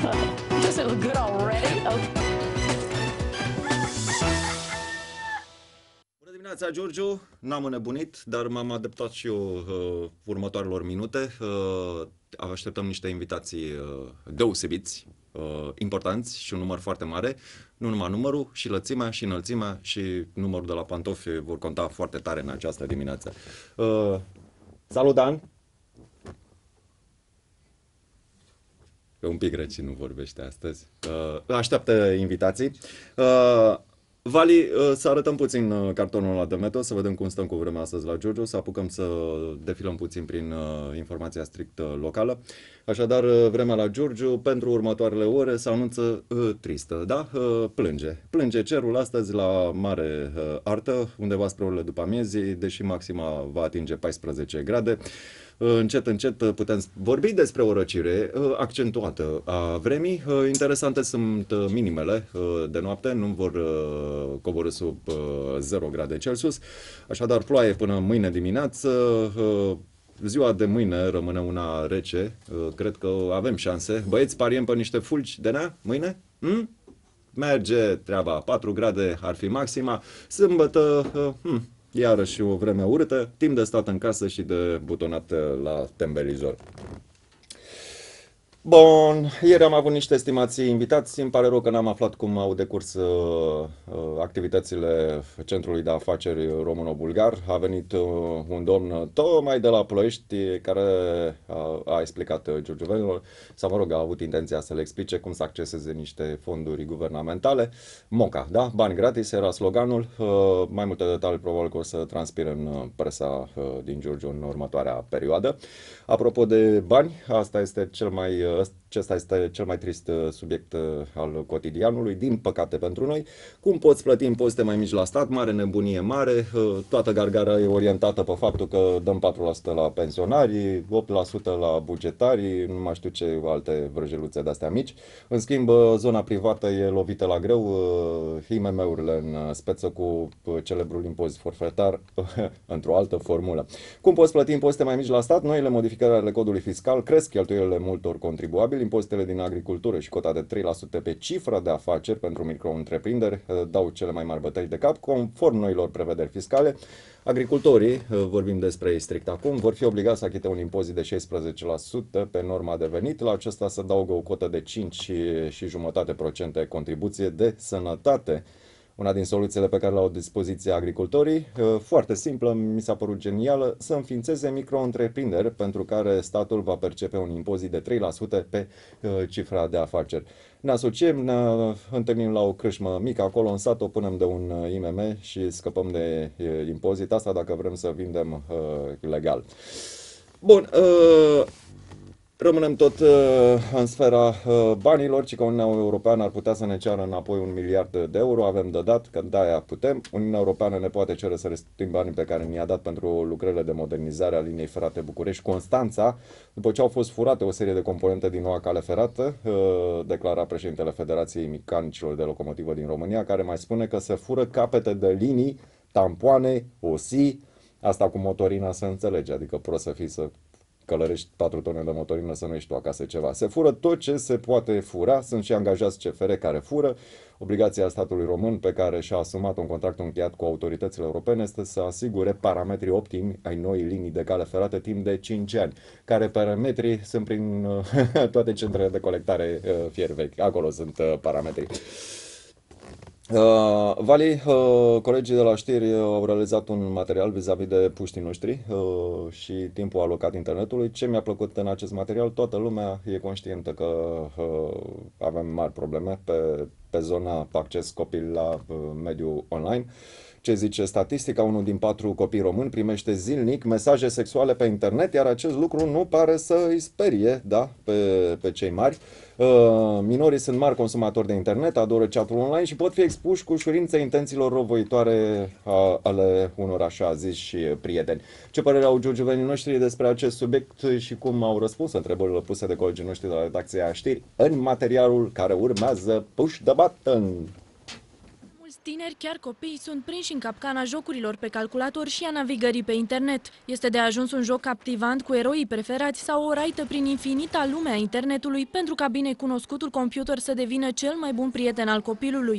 Doesn't look good already. Okay. Bună dimineața, Giurgiu! N-am înnebunit, dar m-am adaptat și eu următoarelor minute. Așteptăm niște invitații deosebiți, importanți și un număr foarte mare. Nu numai numărul, și lățimea, și înălțimea, și numărul de la pantofi vor conta foarte tare în această dimineață. Salut, Dan! Că un pic răci nu vorbește astăzi. Așteaptă invitații. Vali, să arătăm puțin cartonul ăla de meteo, să vedem cum stăm cu vremea astăzi la Giurgiu, să apucăm să defilăm puțin prin informația strict locală. Așadar, vremea la Giurgiu pentru următoarele ore se anunță tristă, da? Plânge cerul astăzi la mare artă, undeva spre orele după amiezii, deși maxima va atinge 14 grade. Încet, încet putem vorbi despre o răcire accentuată a vremii. Interesante sunt minimele de noapte, nu vor coborî sub 0 grade Celsius. Așadar, ploaie până mâine dimineață. Ziua de mâine rămâne una rece. Cred că avem șanse. Băieți, pariem pe niște fulgi de nea mâine? Merge treaba. 4 grade ar fi maxima. Sâmbătă... iarăși o vreme urâtă, timp de stat în casă și de butonat la tembelizor. Bun, ieri am avut niște estimații invitați, îmi pare rău că n-am aflat cum au decurs activitățile Centrului de Afaceri Româno-Bulgar. A venit un domn tocmai de la Ploiești care a explicat giurgiuvenilor, sau mă rog, a avut intenția să le explice cum să acceseze niște fonduri guvernamentale. MOCA, da? Bani gratis era sloganul. Mai multe detalii probabil că o să transpire în presa din Giurgiu în următoarea perioadă. Apropo de bani, acesta este cel mai trist subiect al cotidianului, din păcate pentru noi. Cum poți plăti impozite mai mici la stat? Mare nebunie mare. Toată gargara e orientată pe faptul că dăm 4% la pensionari, 8% la bugetari, nu mai știu ce alte vrăjeluțe de-astea mici. În schimb, zona privată e lovită la greu, IMM-urile în speță cu celebrul impozit forfetar într-o altă formulă. Cum poți plăti impozite mai mici la stat? Noile modificări ale codului fiscal cresc cheltuielile multor contribuabili. Impozitele din agricultură și cota de 3% pe cifra de afaceri pentru micro-întreprinderi dau cele mai mari bătăi de cap. Conform noilor prevederi fiscale, agricultorii, vorbim despre ei strict acum, vor fi obligați să achite un impozit de 16% pe norma de venit. La acesta se adaugă o cotă de 5,5% contribuție de sănătate. Una din soluțiile pe care le au dispoziție agricultorii, foarte simplă, mi s-a părut genială, să înființeze micro-întreprinderi pentru care statul va percepe un impozit de 3% pe cifra de afaceri. Ne asociem, ne întâlnim la o crâșmă mică acolo în sat, o punem de un IMM și scăpăm de impozit. Asta dacă vrem să vindem legal. Bun, rămânem tot în sfera banilor, ci că Uniunea Europeană ar putea să ne ceară înapoi 1 miliard de euro, avem de dat, că de-aia putem. Uniunea Europeană ne poate cere să restituim banii pe care ni-a dat pentru lucrările de modernizare a liniei ferate București-Constanța, după ce au fost furate o serie de componente din noua cale ferată, declara președintele Federației Mecanicilor de Locomotivă din România, care mai spune că se fură capete de linii, tampoane, osii, asta cu motorina se înțelege, adică prost să fii să călărești 4 tone de motorină să nu ești tu acasă ceva. Se fură tot ce se poate fura, sunt și angajați CFR care fură. Obligația statului român pe care și-a asumat un contract încheiat cu autoritățile europene este să asigure parametrii optimi ai noii linii de cale ferată timp de 5 ani. Care parametrii sunt prin toate centrele de colectare fier vechi. Acolo sunt parametrii. Vali, colegii de la știri au realizat un material vis-a-vis de puștii noștri și timpul alocat internetului. Ce mi-a plăcut în acest material? Toată lumea e conștientă că avem mari probleme pe zona acces copil la mediul online. Ce zice statistica? 1 din 4 copii români primește zilnic mesaje sexuale pe internet, iar acest lucru nu pare să îi sperie, da, pe cei mari. Minorii sunt mari consumatori de internet, adoră chatul online și pot fi expuși cu ușurință intențiilor răuvoitoare ale unor așa ziși prieteni. Ce părere au giurgiuvenii noștri despre acest subiect și cum au răspuns întrebările puse de colegii noștri de la redacția știri în materialul care urmează Push the Button. tineri, chiar copii, sunt prinși în capcana jocurilor pe calculator și a navigării pe internet. Este de ajuns un joc captivant cu eroii preferați sau o raită prin infinita lume a internetului pentru ca binecunoscutul computer să devină cel mai bun prieten al copilului.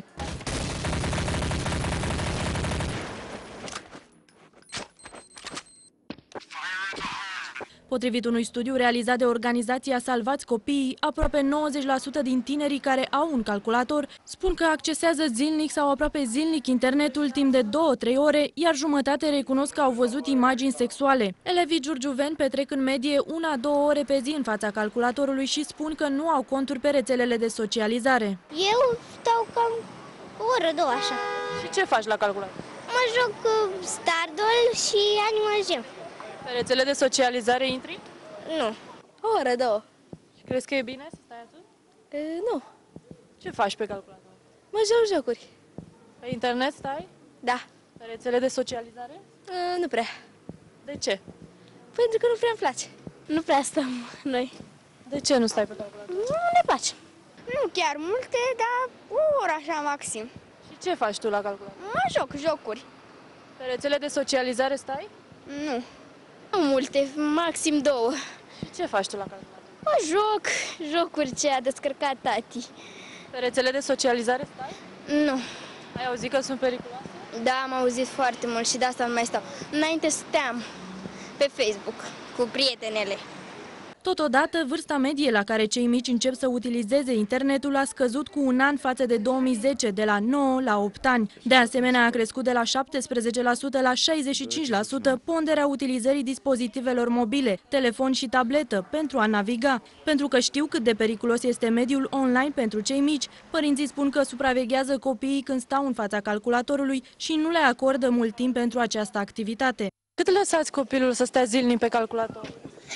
Potrivit unui studiu realizat de organizația Salvați Copiii, aproape 90% din tinerii care au un calculator spun că accesează zilnic sau aproape zilnic internetul timp de 2-3 ore, iar jumătate recunosc că au văzut imagini sexuale. Elevii giurgiuveni petrec în medie 1-2 ore pe zi în fața calculatorului și spun că nu au conturi pe rețelele de socializare. Eu stau cam o oră, două, așa. Și ce faci la calculator? Mă joc Stardoll și Animal Jam. Pe rețele de socializare intri? Nu. O oră, două. Și crezi că e bine să stai atât? Nu. Ce faci pe calculator? Mă joc jocuri. Pe internet stai? Da. Pe rețele de socializare? Nu prea. De ce? Pentru că nu prea îmi place. Nu prea stăm noi. De ce nu stai pe calculator? Nu ne place. Nu chiar multe, dar o oră așa maxim. Și ce faci tu la calculator? Mă joc jocuri. Pe rețele de socializare stai? Nu. Nu multe, maxim două. Și ce faci tu la calculator? Mă joc jocuri ce a descărcat tati. Pe rețele de socializare stai? Nu. Ai auzit că sunt periculoase? Da, am auzit foarte mult și de asta nu mai stau. Înainte stăteam pe Facebook cu prietenele. Totodată, vârsta medie la care cei mici încep să utilizeze internetul a scăzut cu un an față de 2010, de la 9 la 8 ani. De asemenea, a crescut de la 17% la 65% ponderea utilizării dispozitivelor mobile, telefon și tabletă, pentru a naviga. Pentru că știu cât de periculos este mediul online pentru cei mici, părinții spun că supraveghează copiii când stau în fața calculatorului și nu le acordă mult timp pentru această activitate. Cât lăsați copilul să stea zilnic pe calculator?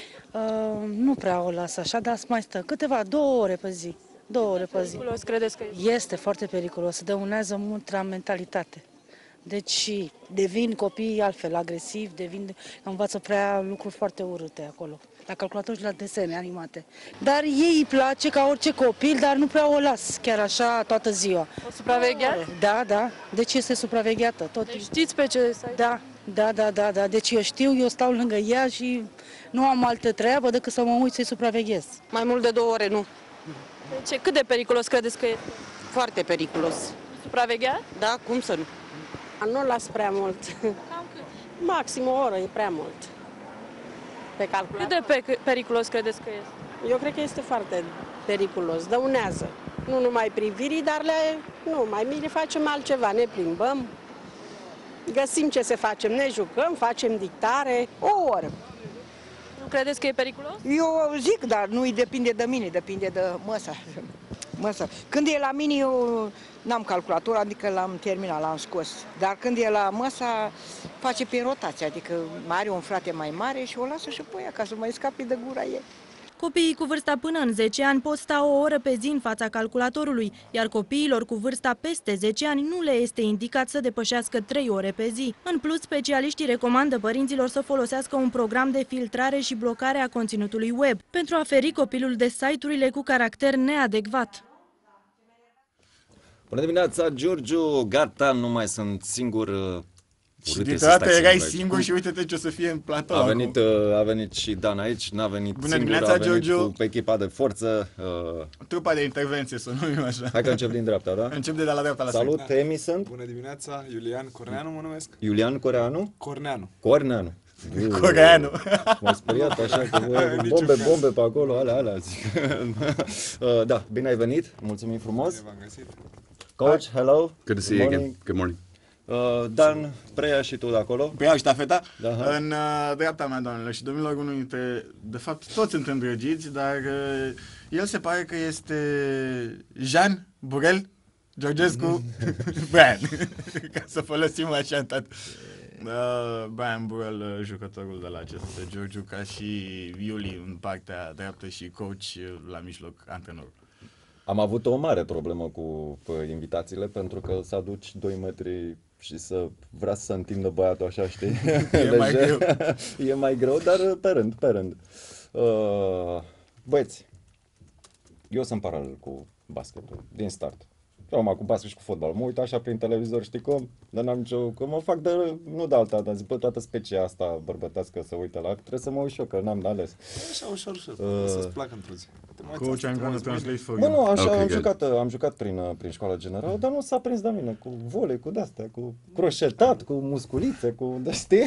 Nu prea o las așa, dar mai stă câteva, 2 ore pe zi. 2 ore pe zi. Periculos credeți că e? Este foarte periculos, dăunează mult la mentalitate. Deci devin copiii altfel agresivi, învață prea lucruri foarte urâte acolo. La calculator și la desene animate. Dar ei îi place ca orice copil, dar nu prea o las chiar așa toată ziua. O supravegheați? Da, da. Deci este supravegheată. Tot Deci știți pe ce site? Da. Deci eu știu, eu stau lângă ea și nu am altă treabă decât să mă uit să-i supraveghez. Mai mult de 2 ore, nu. De ce? Cât de periculos credeți că e? Foarte periculos. Supravegheați? Da, cum să nu? Nu las prea mult. Cam cât? Maxim o oră e prea mult. Pe calculator. Cât de periculos credeți că este? Eu cred că este foarte periculos. Dăunează. Nu numai privirii, dar mai bine facem altceva. Ne plimbăm, găsim ce să facem, ne jucăm, facem dictare. O oră. Nu credeți că e periculos? Eu zic, dar nu depinde de mine, depinde de măsa. Când e la mine, eu n-am calculator, adică l-am terminat, l-am scos. Dar când e la măsa, face prin rotație, adică are un frate mai mare și o lasă și pe ea, ca să mai scape de gura ei. Copiii cu vârsta până în 10 ani pot sta o oră pe zi în fața calculatorului, iar copiilor cu vârsta peste 10 ani nu le este indicat să depășească 3 ore pe zi. În plus, specialiștii recomandă părinților să folosească un program de filtrare și blocare a conținutului web pentru a feri copilul de site-urile cu caracter neadecvat. Bună dimineața, Giurgiu! Gata, nu mai sunt singur. Și deodată erai singur și uite-te ce o să fie în platou. A venit și Dan aici, n-a venit Bună singur, dimineața, a venit Giurgiu. cu echipa de forță. Trupa de intervenție, să numim așa. Hai că încep din dreapta, da? Încep de la dreapta la Salut, stânga. Emi sunt. Bună dimineața, Iulian Corneanu mă numesc. Iulian Coreanu? Corneanu. Corneanu. Coreanu. M-a speriat așa că bombe pe acolo, alea, zic. Da, bine ai venit, mulțumim frumos. V-am găsit. Coach, hello. Good to see you again. Good morning. Dan, preia și tu de acolo. Preiau ștafeta. Da. În dreapta mea, doamnelor și domnilor, unul dintre, de fapt, toți sunt îndrăgiți, dar el se pare că este Jean Burel Georgescu Brian, ca să folosim așa în tot. Brian Burel, jucătorul de la acest Giurgiu, ca și Iuli în partea dreaptă și coach la mijloc, antrenorul. Am avut o mare problemă cu invitațiile pentru că să aduci 2 metri și să vrea să se întindă băiatul așa, știi? E mai greu. E mai greu, dar pe rând. Băieți, eu sunt paralel cu basketul, din start. Eu mă cu basket și cu fotbal. Mă uit așa prin televizor, știi cum? Dar n-am nicio... Că mă fac de... Nu de alta, dar zic, bă, toată specia asta bărbătească să uite la... Trebuie să mă uit și eu, că n-am de ales. Așa, ușor, ușor. O să-ți placă într-o zi. Coach, I'm gonna translate for Bă, you. nu, așa, Okay, am jucat prin școala generală, dar nu s-a prins de mine cu volei, cu de-astea, cu croșetat, cu musculițe, cu... De știi?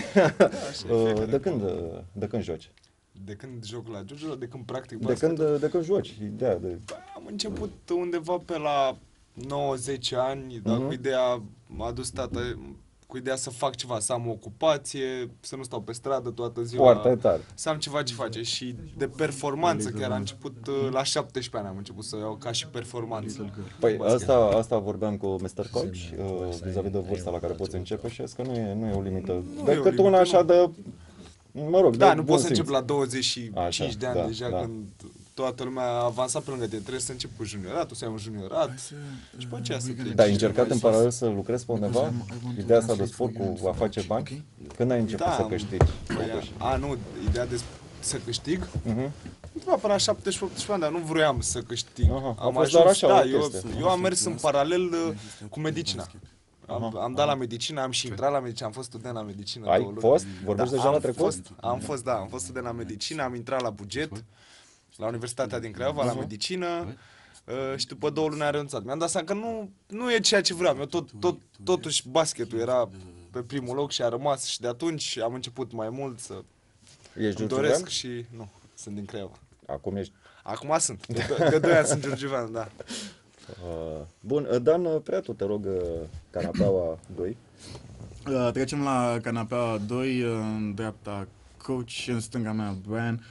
De când joci? De când joc la Giurgiu, de când practic De când joci, ideea de... Am început undeva pe la 9-10 ani, dar cu ideea, m-a dus tata, cu ideea să fac ceva, să am o ocupație, să nu stau pe stradă toată ziua. Foarte tare. Să am ceva ce face și de performanță, chiar am început la 17 ani, am început să iau ca și performanță. Păi asta vorbeam cu Mr. Coach, vis-a-vis de vârsta la care poți începe și că nu e o limită. Decât una așa de... Mă rog, da, nu poți să încep la 25 de ani deja, da. când toată lumea a avansat pe lângă tine. Trebuie să începi cu junioratul, să ai un juniorat și pe aceea să pleci. Dar ai încercat în paralel să lucrezi pe undeva? Ideea asta de sport cu a face bani? Când ai început să câștigi? Nu, ideea de să câștig? Undeva până la 17-18 ani, dar nu vroiam să câștig. Am ajuns, eu am mers în paralel cu medicina. Am dat la medicină, am și intrat la medicină, am fost student la medicină. Ai fost? Vorbești deja la trecut? Am fost student la medicină, am intrat la buget, la Universitatea din Craiova, la medicină și după 2 luni am renunțat. Mi-am dat seama că nu e ceea ce vreau. Eu totuși basketul era pe primul loc și a rămas și de atunci am început mai mult să doresc și nu, sunt din Craiova. Acum sunt, de 2 ani sunt giurgiuvean, da. Bun, Dan Preatu, te rog, canapeaua 2. Trecem la canapeaua 2, în dreapta Coach și în stânga mea Brian.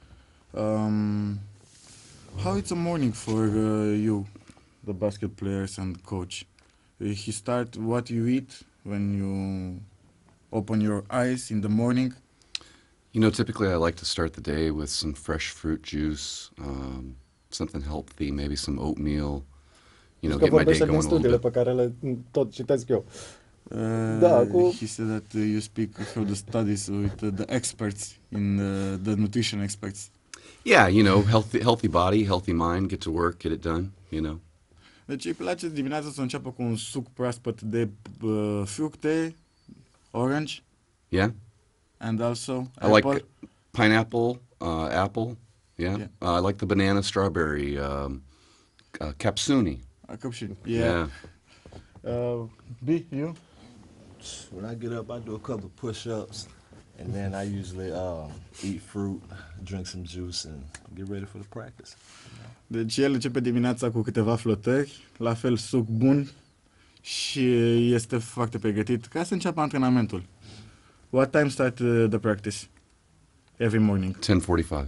How it's a morning for you, the basket players and coach? He start what you eat when you open your eyes in the morning? You know, typically I like to start the day with some fresh fruit juice, something healthy, maybe some oatmeal. You know, get my day going a little bit. Pe care le tot citesc eu. He said that you speak through the studies with the experts in the nutrition experts. Yeah, you know, healthy body, healthy mind, get to work, get it done, you know. Deci îi place dimineața să înceapă cu un suc proaspăt de fructe, orange. Yeah. And also I like pineapple, apple. Yeah. I like the banana, strawberry, capsuni. Yeah. B, you? When I get up, I do a couple of push-ups, and then I usually eat fruit, drink some juice, and get ready for the practice. Deci el începe dimineața cu câteva flotări, la fel suc bun și este foarte pregătit ca să înceapă antrenamentul. What time start the practice? Every morning? 10:45.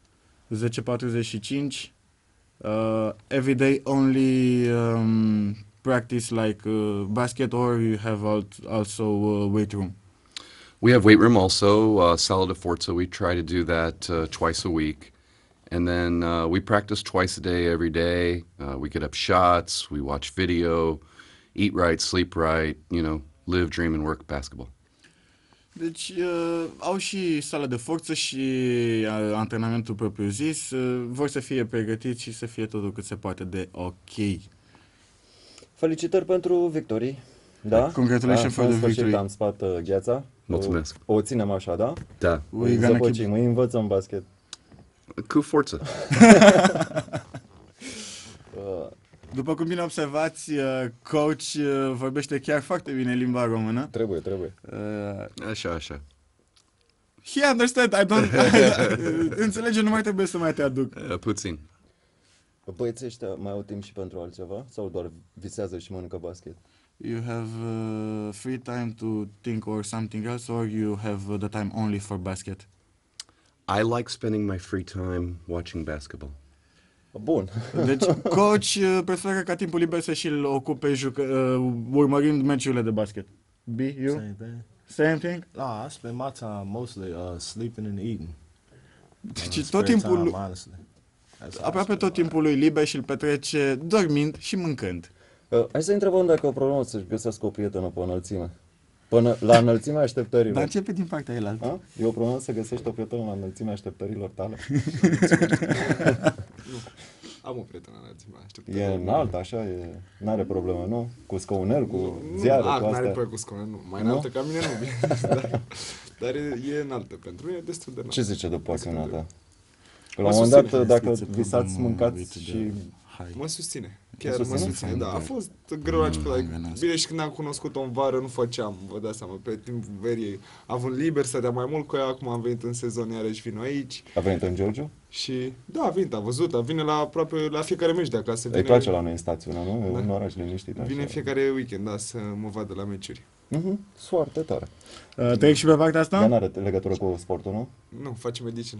10:45. Every day only practice like basket, or you have also weight room? We have weight room also, Sala de Forza. We try to do that twice a week. And then we practice twice a day, every day. We get up shots, we watch video, eat right, sleep right, you know, live, dream and work basketball. Deci au și sală de forță și antrenamentul propriu-zis. Vor să fie pregătiți și să fie totul cât se poate de ok. Felicitări pentru victorii. Da? Congratulations for the victory. Am spart gheața. Mulțumesc. O ținem așa, da? Da. Îi învățăm basket. Cu forță. După cum bine observați, coach vorbește chiar foarte bine limba română. Trebuie. Așa. He understand, înțelege, nu mai trebuie să mai te aduc. Puțin. Băieții ăștia mai au timp și pentru altceva? Sau doar visează și mănâncă basket? You have free time to think or something else, or you have the time only for basket? I like spending my free time watching basketball. Bun. Deci coach preferă ca timpul liber să și-l ocupe urmărind meciurile de basket. B, you? Same thing? No, I spend my time mostly sleeping and eating. Deci tot timpul, aproape tot timpul lui liber și-l petrece dormind și mâncând. Hai să întrebăm dacă e o problemă să-și găsească o prietenă pe înălțime. Până la înălțimea așteptărilor. Dar începe din partea elaltă. E o problemă să găsești o prietenă la înălțimea așteptărilor tale? Am o prietenă înălțimea, aștept. E înalt, așa, n-are problemă, nu? Cu scaunel, cu ziare, cu astea. N-are probleme cu scaunel, nu. Mai înaltă ca mine, nu. Dar e înaltă pentru mine, e destul de înaltă. Ce zice de pasiunea ta? Că la un moment dat, dacă visați, mâncați și... Mă susține. Chiar mă susține, da. A fost greu la început. Bine, și când am cunoscut-o în vară, nu făceam, vă dați seama, pe timpul verii. Având liber, stăteam mai mult cu ea, acum am venit în sezon, iarăși vin aici. A venit în Giurgiu? Și, da, a venit, a văzut, vine la aproape, la fiecare meci de acasă. Îi place la noi în stațiune, nu? E un oraș liniștit. Vine în fiecare weekend, da, să mă vadă la meciuri. Foarte tare. Trec și pe partea asta? Ea n-are legătură cu sportul, nu? Nu, face medicină.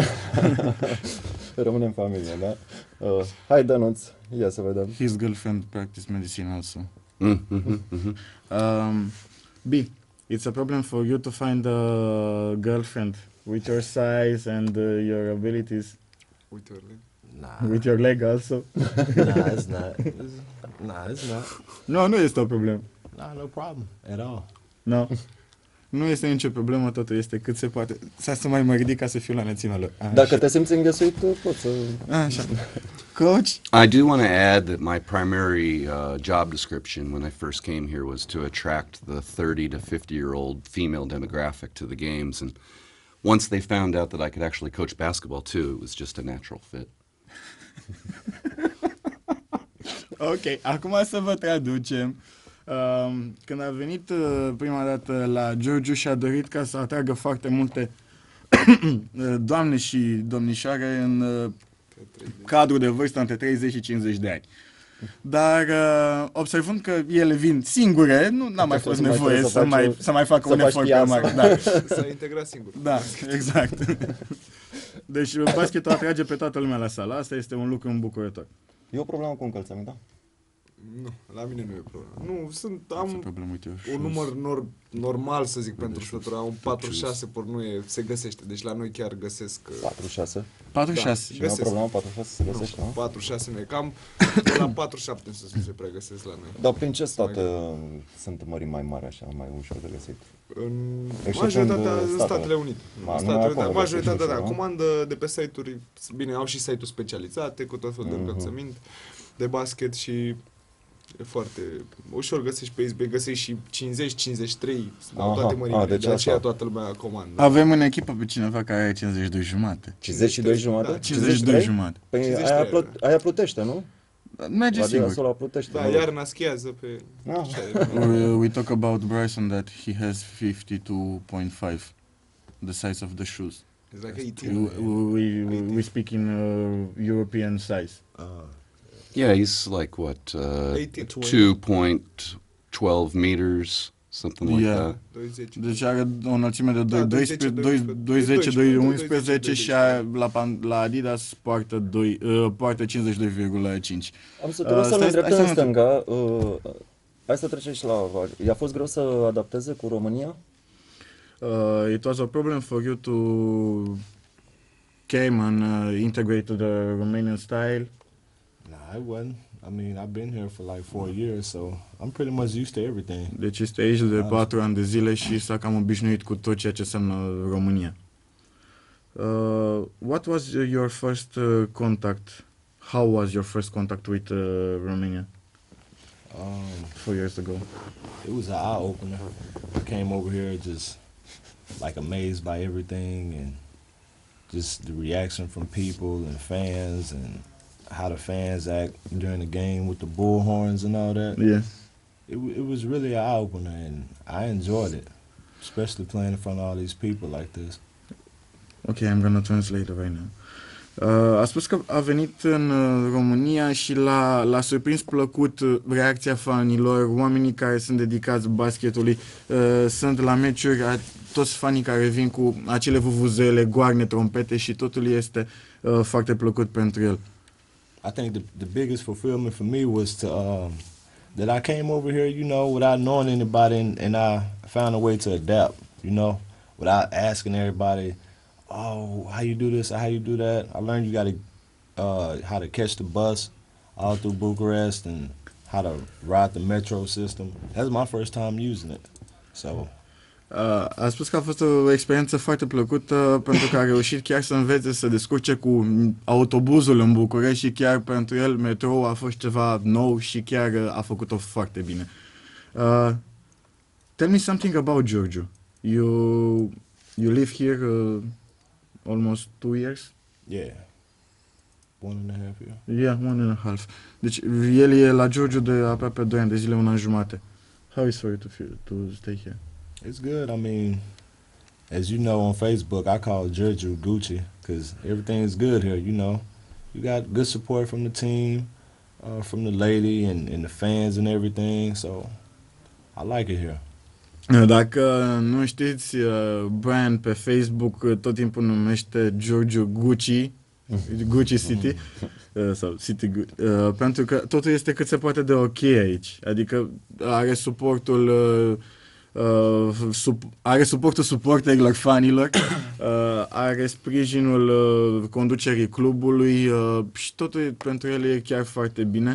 Rămâne în familie, da? Hai, Dănuț, ia să vedem. His girlfriend practice medicine also. B, it's a problem for you to find a girlfriend with your size and your abilities. With your leg? Nah. With your leg also? Nah, it's not. Nah, it's not. No, nu este o problemă. Nah, no problem at all. No. Nu este nicio problemă, totul este cât se poate. Să mai mă ridic ca să fiu la înălțimea lor. Dacă te simți înghesuit, poți să... Așa. Coach? I do want to add that my primary job description when I first came here was to attract the 30 to 50-year-old female demographic to the games, and once they found out that I could actually coach basketball too, it was just a natural fit. Ok, acum să vă traducem. Când a venit prima dată la Giurgiu și-a dorit ca să atragă foarte multe doamne și domnișoare în cadrul de vârstă între 30 și 50 de ani. Dar observând că ele vin singure, nu n-a mai fost nevoie să mai facă un efort prea mare. Da. S-a integrat singur. Da, exact. Deci basketul atrage pe toată lumea la sală. Asta este un lucru îmbucurător. E o problemă cu încălțămintea? Nu, la mine nu e problemă. Nu, am un număr normal, să zic, pentru șuturi. Am un 46, por nu e, se găsește. Deci la noi chiar găsesc... 46? 46. Da, și nu e o problemă, 46 se găsește, nu? 46 nu e, cam de la 47 în sus se prea găsesc la noi. Dar prin ce state sunt mări mai mari, așa, mai ușor de găsit? În majoritatea în Statele Unite. Majoritatea, da, comandă de pe site-uri, bine, au și site-uri specializate cu tot felul de încălțămint, de basket și... E foarte ușor, găsești pe eBay, găsești și 50, 53, toate mărimile, deci de aceea toată lumea comandă. Avem în echipă pe cineva care are 52 jumate. 52 jumate? Da, 52 jumate. Păi aia plutește, nu? Merge sigur. Da, iarna schiază pe... We talk about Bryson that he has 52.5, the size of the shoes. It's like 18. We speak in European size. Yeah, he's like what, 2.12 meters, something like that. Deci are o înălțime de 2,10-2,11 și la Adidas poartă 52,5. Am să te rog să-l îndreptăm în stânga. Hai să trecem și la... I-a fost greu să adapteze cu România? It was a problem for you to came and integrate the Romanian style. Nah, it wasn't. I mean, I've been here for like 4 years, so I'm pretty much used to everything. Deci este aici de 4 ani de zile și s-a cam obișnuit cu tot ceea ce înseamnă România. What was your first contact? How was your first contact with Romania? 4 years ago. It was an eye-opener. I came over here just like amazed by everything and just the reaction from people and fans and how the fans act during the game with the bullhorns and all that. Yeah. It was really an eye-opener, and I enjoyed it, especially playing in front of all these people like this. Okay, I'm gonna translate it right now. A spus că a venit în România și l-a surprins plăcut reacția fanilor, oamenii care sunt dedicați basketului, sunt la meciuri, toți fanii care vin cu acele vuvuzele, goarne, trompete și totul este foarte plăcut pentru el. I think the biggest fulfillment for me was to that I came over here, you know, without knowing anybody, and I found a way to adapt, you know, without asking everybody, oh, how you do this, or how you do that. I learned you got to how to catch the bus all through Bucharest and how to ride the metro system. That's my first time using it, so. A spus că a fost o experiență foarte plăcută pentru că a reușit chiar să învețe să se descurce cu autobuzul în București și chiar pentru el metrou a fost ceva nou și chiar a făcut-o foarte bine. Tell me something about Giurgiu. You live here almost 2 years? Yeah. 1.5 years. Yeah, 1.5. Deci el e la Giurgiu de aproape 2 ani de zile, 1 an jumate. How is for you to stay here? It's good. I mean, as you know, on Facebook, I call Giurgiu Gucci because everything is good here. You know, you got good support from the team, from the lady and the fans and everything. So I like it here. Dacă nu știți, Brian pe Facebook tot timpul numește Giurgiu Gucci, Gucci City, sau City Gucci, pentru că totul este cât se poate de ok aici. Adică are suportul suporterilor, fanilor, are sprijinul conducerii clubului și totul pentru el e chiar foarte bine.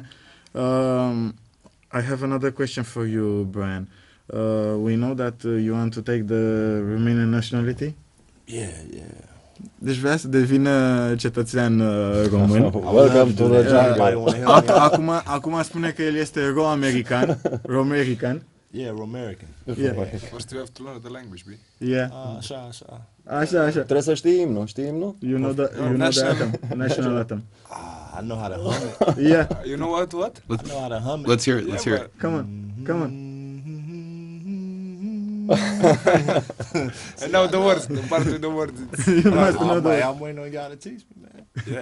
I have another question for you, Brian. We know that you want to take the Romanian nationality? Yeah. Deci vrea să devină cetățean român. Welcome to the jungle. Acum spune că el este ro-american. Ro-american. Yeah, Romerican. Yeah. First you have to learn the language, B. Yeah. Așa. Trebuie să știi imnul, știi imnul? You know the anthem, national anthem. I know how to hum it. Yeah. You know what? I know how to hum it. Let's hear it. Let's hear it. Come on. I know the words. The part with the words. You must know the I'm waiting on y'all to teach me, man.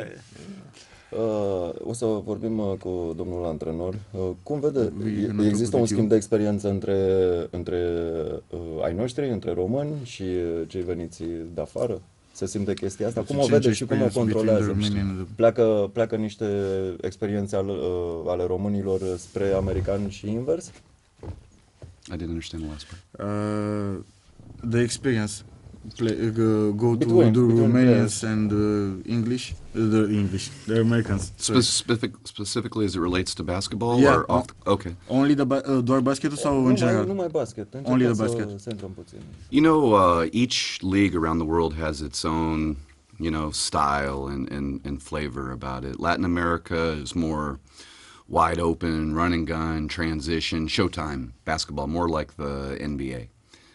Yeah. O să vorbim cu domnul antrenor. Cum vede? Există un schimb de experiență între ai noștri, între români și cei veniți de afară? Se simte chestia asta? Cum o vede și cum o controlează? Pleacă niște experiențe ale românilor spre americani și invers? I didn't understand the last part. The experience. Go to the Romanians and English, the Americans. Specifically as it relates to basketball, Yeah. or okay. Only doar basketul sau în general? Numai basket. Only the basket. You know, each league around the world has its own, style and flavor about it. Latin America is more wide open, run and gun, transition, showtime basketball, more like the NBA.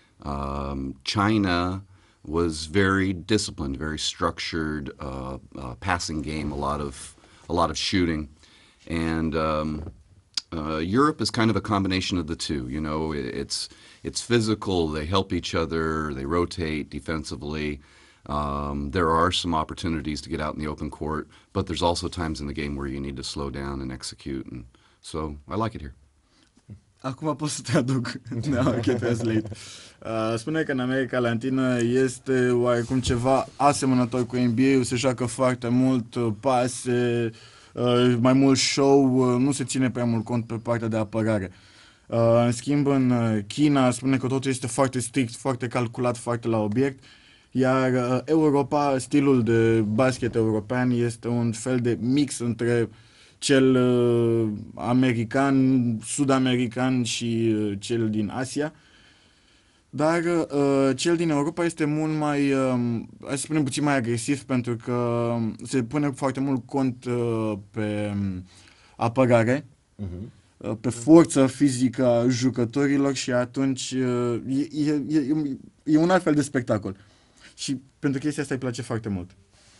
China was very disciplined, very structured, passing game, a lot of shooting, and Europe is kind of a combination of the two. It's physical. They help each other. They rotate defensively. There are some opportunities to get out in the open court, but there's also times in the game where you need to slow down and execute, and so I like it here. Acum pot să traduc. Now I can translate. Spune că în America Latină este oarecum ceva asemănător cu NBA-ul, se joacă foarte mult, pase, mai mult show, nu se ține prea mult cont pe partea de apărare. În schimb, în China spune că totul este foarte strict, foarte calculat, foarte la obiect, iar Europa, stilul de basket european este un fel de mix între cel american, sud-american și cel din Asia. Dar cel din Europa este mult mai, aș spune puțin mai agresiv, pentru că se pune foarte mult cont pe apărare, pe forța fizică a jucătorilor și atunci e un alt fel de spectacol. Și pentru chestia asta îi place foarte mult.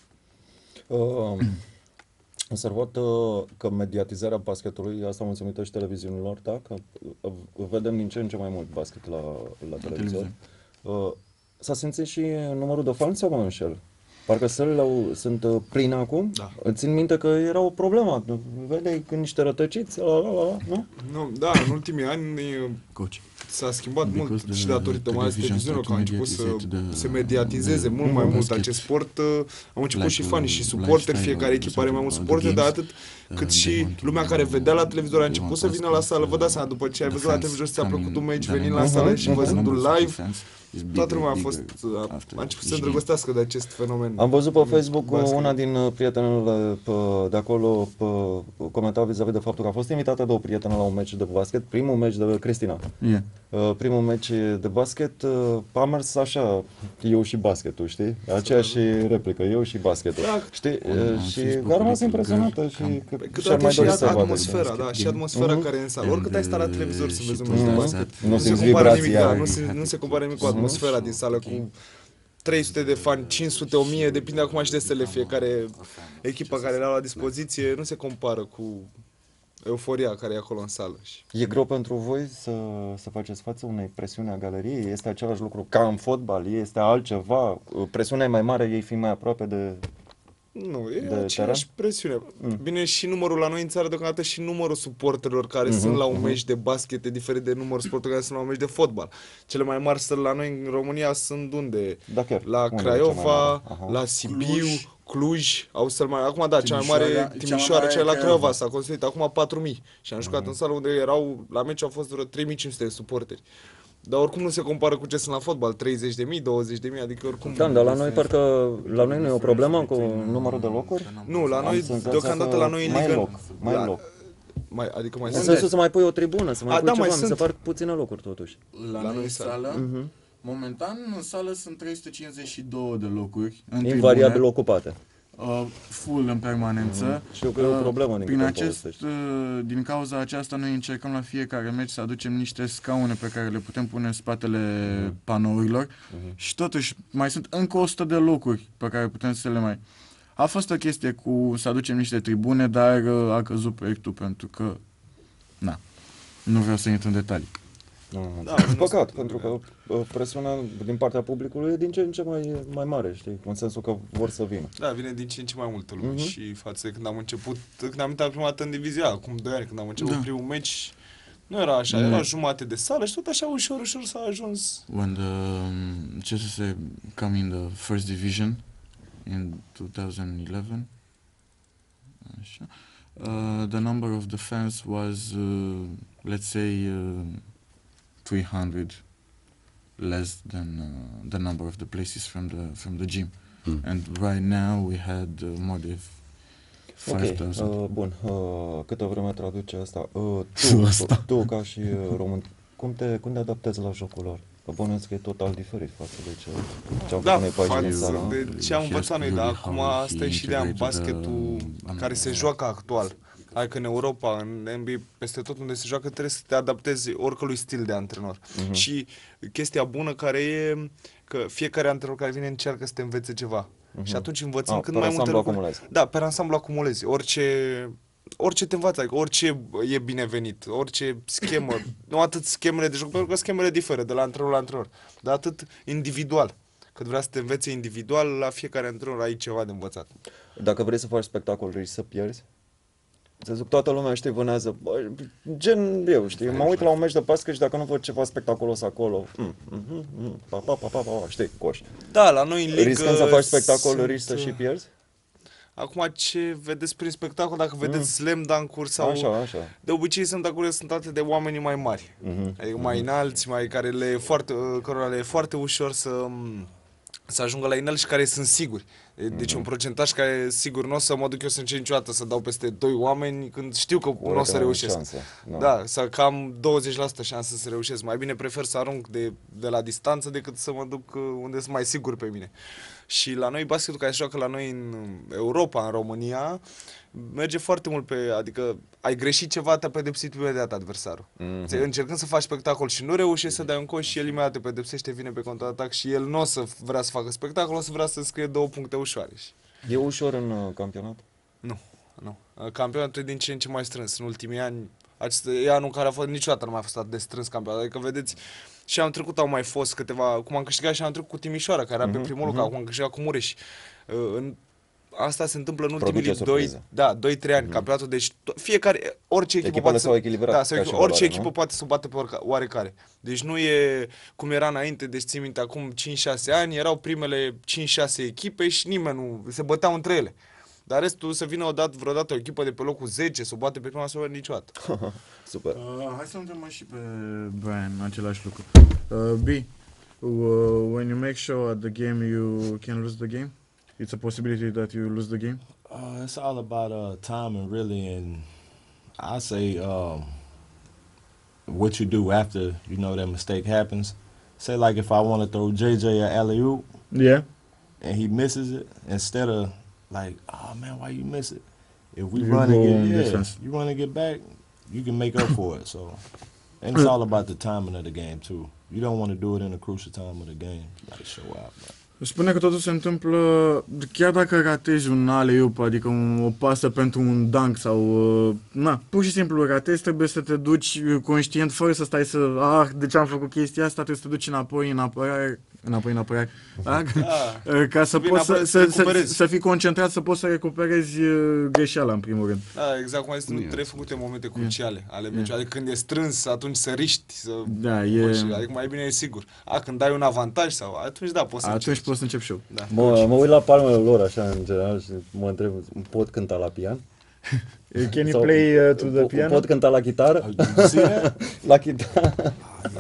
Observat că mediatizarea basketului, asta mulțumită și televiziunilor, da? Că vedem din ce în ce mai mult basket la televizor. S-a simțit și numărul de fani sau mă înșel? Parcă sălile sunt pline acum? Da. Țin minte că era o problemă. Vedeai când niște rătăciți, nu? Nu, da, în ultimii ani s-a schimbat mult și datorită mai ales televiziunilor, că au început să se mediatizeze mult mai mult acest sport. Au început și fanii și suporteri, fiecare echipă are mai mulți suporteri, dar atât cât și lumea care vedea la televizor a început să vină la sală. Vă dați seama, după ce ai văzut la televizor, ți-a plăcut un meci, venind la sală și văzându-l live, toată lumea a început să se îndrăgostească de acest fenomen. Am văzut pe Facebook una din prietenele de acolo comenta vis-a-vis de faptul că a fost invitată de o prietenă la un meci de basket, primul meci de Cristina. Primul meci de basket a mers așa, eu și basketul, știi? Aceeași replică, eu și basketul. Da. Știi? Și a rămas impresionată și că și-ar Câteodată mai și dori să vadă. atmosfera, da, și atmosfera care e în sală. Oricât ai stat la televizor să vezi un meci de basket, Nu se simți compară nimic, vibrația. nu se compară nimic cu atmosfera din sală, cu 300 de fani, 500, 1000, depinde acum și de stele fiecare echipă care le au la dispoziție, nu se compară cu euforia care e acolo în sală. E greu pentru voi să faceți față unei presiuni a galeriei? Este același lucru ca în fotbal? Este altceva? Presiunea e mai mare, ei fiind mai aproape de Nu, e de aceeași presiune. Bine, și numărul la noi în țară deocamdată și numărul suporterilor care sunt la un meci de basket e diferit de numărul suporterilor care sunt la un meci de fotbal. Cele mai mari stări la noi în România sunt unde? Da, chiar. La Unde e Craiova, cea mai mare? la Sibiu, Cluj, au stări mai... Acum da, cea mai mare Timișoara, cea la Craiova s-a construit acum 4.000 și am jucat în sală unde erau, la meci au fost vreo 3.500 de suporteri. Dar oricum nu se compară cu ce sunt la fotbal, 30.000, 20.000, adică oricum... Da, dar la noi parcă, la noi nu e o problemă cu numărul de locuri? Nu, la noi, deocamdată la noi în ligă... Mai loc. Adică mai în sensul să mai pui o tribună, să mai pui da, ceva, mai mi se sunt. par puține locuri totuși. La noi în sală, momentan în sală sunt 352 de locuri. În Invariabil tribune, ocupate. full în permanență. Știu că e o problemă din Prin câte acest, povestești. din cauza aceasta noi încercăm la fiecare meci să aducem niște scaune pe care le putem pune în spatele panourilor și totuși mai sunt încă 100 de locuri pe care putem să le mai... A fost o chestie cu să aducem niște tribune, dar a căzut proiectul pentru că... Na, nu vreau să intru în detalii. Da, păcat, pentru că presiunea din partea publicului e din ce în ce mai mare, știi? În sensul că vor să vină. Da, vine din ce în ce mai multă lume și față de când am început, când am intrat prima dată în divizia, acum 2 ani, când am început primul meci, nu era așa, era jumate de sală și tot așa ușor, ușor s-a ajuns. When the CSS come in the first division in 2011, așa, the number of the fans was, let's say, 300 less than the number of the places from the gym. And right now we had more than 5,000. Ok, bun, câtă vreme traduce asta? Tu ca și român, cum te adaptezi la jocul lor? Că bănuiesc că e total diferit față de ce am făcut noi pe aici în sală. De ce am învățat noi, dar acum asta e și de în basketul care se joacă actual. Adică în Europa, în NBA, peste tot unde se joacă, trebuie să te adaptezi oricărui stil de antrenor. Și chestia bună care e că fiecare antrenor care vine încearcă să te învețe ceva. Și atunci învățăm cât mai multe lucruri. Da, pe ansamblu acumulezi. Orice te învață, adică orice e binevenit, orice schemă, nu atât schemele de joc, pentru că schemele diferă de la antrenor la antrenor, dar atât individual. Cât vrea să te învețe individual, la fiecare antrenor ai ceva de învățat. Dacă vrei să faci spectacol, risci să pierzi? Să zic, toată lumea, știi, vânează, gen eu, știi, mă uit la un meci de basket și dacă nu văd ceva spectaculos acolo, știi, coș. Da, la noi în ligă... Riscând să faci spectacol, risci să și pierzi? Acum, ce vedeți prin spectacol, dacă vedeți slam dunk-uri sau... Așa. De obicei sunt acolo, sunt atât de oamenii mai mari, adică mai înalți, cărora le e foarte ușor să ajungă la inel și care sunt siguri. Deci un procentaj care sigur nu o să mă duc eu să încerc niciodată să dau peste 2 oameni când știu că nu o să reușesc. Da, să cam 20% șansă să reușesc. Mai bine prefer să arunc de la distanță decât să mă duc unde sunt mai sigur pe mine. Și la noi basketul care se joacă la noi în Europa, în România, merge foarte mult adică ai greșit ceva, te-a pedepsit imediat adversarul. Încercând să faci spectacol și nu reușești să dai un coș și el imediat te pedepsește, vine pe contraatac și el nu o să vrea să facă spectacol, o să vrea să scrie 2 puncte ușoare. E ușor în campionat? Nu. Campionatul e din ce în ce mai strâns. În ultimii ani, e anul care a fost, niciodată nu mai a fost atât de strâns campionatul. Adică vedeți, și anul trecut au mai fost câteva, cum am câștigat și anul trecut cu Timișoara, care era pe primul loc, acum am câștigat cu Mureș. Asta se întâmplă în ultimii 2-3 ani, campionatul, deci orice echipă poate s-au echilibrat, orice echipă poate să o bată pe oarecare. Deci nu e cum era înainte, deci țin minte, acum 5-6 ani erau primele 5-6 echipe și nimeni nu se băteau între ele. Dar restul să vină vreodată o echipă de pe locul 10, să o bate pe prima să o vede niciodată. Super. Hai să întrebăm și pe Brian același lucru. B, when you make sure at the game you can lose the game? It's a possibility that you lose the game? It's all about timing, really, and I say what you do after, you know, that mistake happens. Say like if I want to throw JJ an alley-oop, Yeah. and he misses it, instead of like, oh man, why you miss it? If we You run go and in get, defense. you run and get back, you can make up for it. So, and it's all about the timing of the game too. You don't want to do it in a crucial time of the game, like show out. But. Spune că totul se întâmplă chiar dacă ratezi un alley-oop, adică o pasă pentru un dunk sau pur și simplu ratezi, trebuie să te duci conștient fără să stai să de ce am făcut chestia asta, trebuie să te duci înapoi în apărare, ca să poți să fii concentrat, să poți să recuperezi greșeala în primul rând. Da, exact cum ai zis, nu trebuie făcute momente cruciale ale meciului. Adică când e strâns, atunci să riști, adică mai bine e sigur. Când ai un avantaj sau atunci poți să atunci poți să începi și eu. Da. Mă uit la palmele lor așa în general și mă întreb, pot cânta la pian? Can you play to the piano? Pot cânta la chitară? La chitară.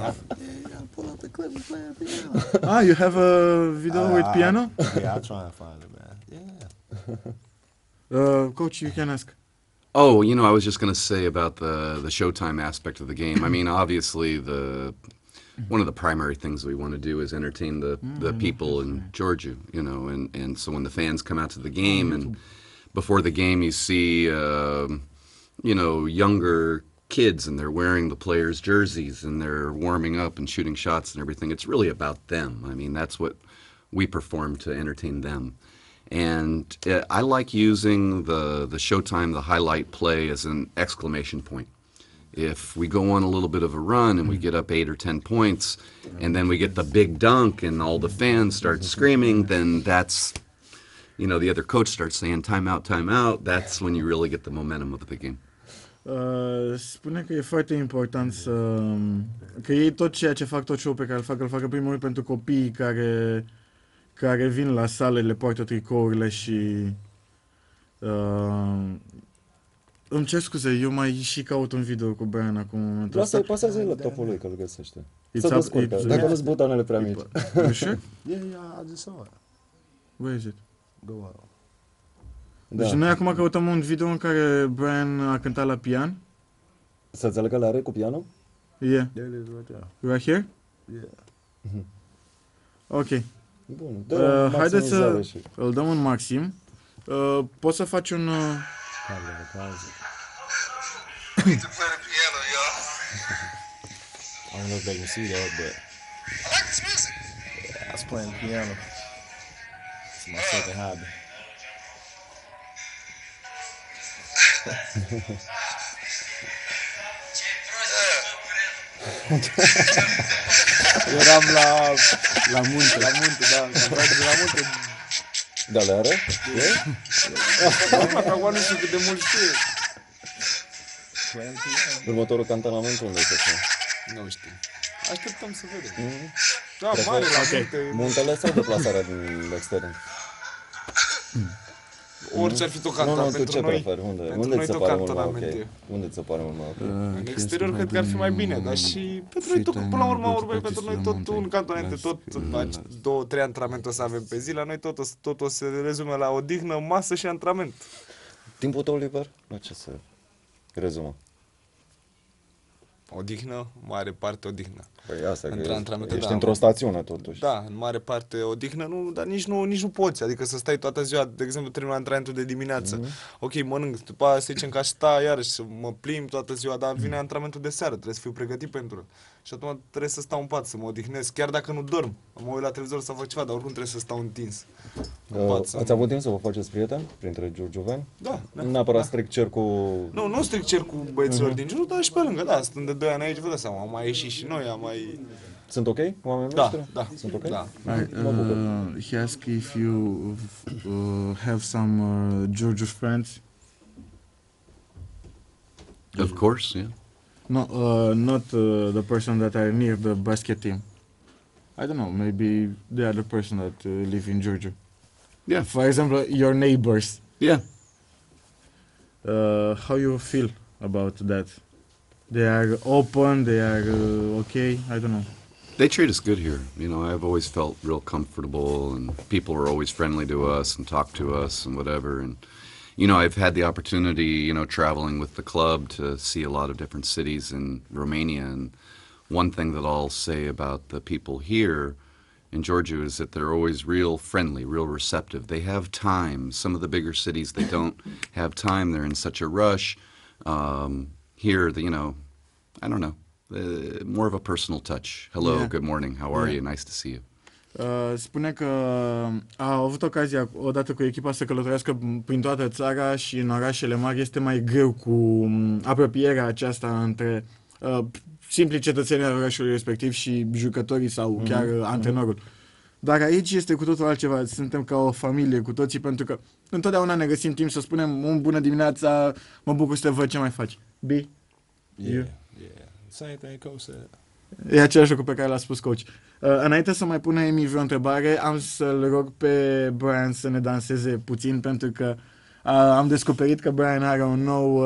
You have a video with piano? Yeah, I'll try and find it, man. Yeah. Coach, you can ask. Oh, you know, I was just going to say about the showtime aspect of the game. I mean, obviously, one of the primary things we want to do is entertain the people in Georgia, you know, and so when the fans come out to the game and before the game you see, you know, younger kids and they're wearing the players' jerseys and they're warming up and shooting shots and everything. It's really about them. I mean, that's what we perform to entertain them. And I like using the showtime, the highlight play as an exclamation point. If we go on a little bit of a run and we get up 8 or 10 points and then we get the big dunk and all the fans start screaming, then that's, you know, the other coach starts saying timeout, timeout. That's when you really get the momentum of the game. Spune că e foarte important că ei tot ceea ce fac, tot show pe care îl fac în primul rând pentru copiii care vin la sală, le poartă tricourile și îmi cer scuze, eu mai și caut un video cu Brian acum în momentul ăsta. Pasează laptopul lui că îl găsește. Să descurcă, dacă nu-s butoanele prea mici. You sure? Yeah, I just saw it. Where is it? Go out. Deci noi acum căutăm un video în care Brian a cântat la pian. Să înțeleg că le are cu pianul? Yeah. There it is right there. Right here? Yeah. Ok. Bun. Haideți să îl dăm în maxim. Poți să faci un... I need to play the piano, y'all. I don't know if they can see that, but I like this music. Yeah, I was playing the piano. It's my second hobby. Eram la munte, da, la munte. Da, le are? Acum nu știu cât de mult știe. Următorul cantonament unde se face? Nu știu. Așteptăm să vedem. Da, mare la munte. Muntele sau deplasarea din extern? Orice ar fi tocanta pentru noi. Preferi? Unde ți se pare mult mai ok? Unde ți se pare mult mai ok? În exterior cred că ar fi mai bine, dar și pentru noi tot, până la urmă, pentru noi tot un cantonamente, tot 2-3 antrenamente o să avem pe zi, la noi tot o să se rezume la odihnă, masă și antrenament. Timpul tău liber? La ce se rezumă? Odihnă, mare parte odihnă. Păi asta, că ești da, într-o stațiune totuși. Da, în mare parte odihnă, dar nici nu poți, adică să stai toată ziua, de exemplu, termin antrenamentul de dimineață, ok, mănânc, după aia să zicem că aș sta iarăși să mă plimb toată ziua, dar vine antrenamentul de seară, trebuie să fiu pregătit pentru el. Și atunci trebuie să stau în pat, să mă odihnesc, chiar dacă nu dorm. Mă uit la televizor să fac ceva, dar oricum trebuie să stau întins. Ați avut timp să vă faceți prieteni printre giurgiuveni? Da. Nu neapărat strict cercul... Nu strict cercul băieților din jur, dar și pe lângă, da, stând de 2 ani aici, vă dați seama, am mai ieșit și noi, am mai... Sunt ok oamenii noștri? Da. Sunt ok? Da. He asked if you have some Georgia friends. Of course, yeah. No, not the person that are near the basket team. I don't know, maybe the other person that live in Georgia. Yeah. For example, your neighbors. Yeah. How you feel about that? They are open, they are okay, I don't know. They treat us good here. You know, I've always felt real comfortable and people are always friendly to us and talk to us and whatever. And, you know, I've had the opportunity, you know, traveling with the club to see a lot of different cities in Romania. And one thing that I'll say about the people here in Georgia is that they're always real friendly, real receptive. They have time. Some of the bigger cities, they don't have time. They're in such a rush. Here, you know, I don't know, more of a personal touch. Hello, Yeah. good morning, how are you? Nice to see you. Spune că a avut ocazia odată cu echipa să călătorească prin toată țara și în orașele mari este mai greu cu apropierea aceasta între simpli cetățeni ai orașului respectiv și jucătorii sau chiar antrenorul. Dar aici este cu totul altceva, suntem ca o familie cu toții, pentru că întotdeauna ne găsim timp să spunem un bună dimineața, mă bucur să te văd, ce mai faci? B? Yeah. Same thing coach said. E același lucru pe care l-a spus coach. Înainte să mai pune Emi vreo întrebare, am să-l rog pe Brian să ne danseze puțin, pentru că am descoperit că Brian are un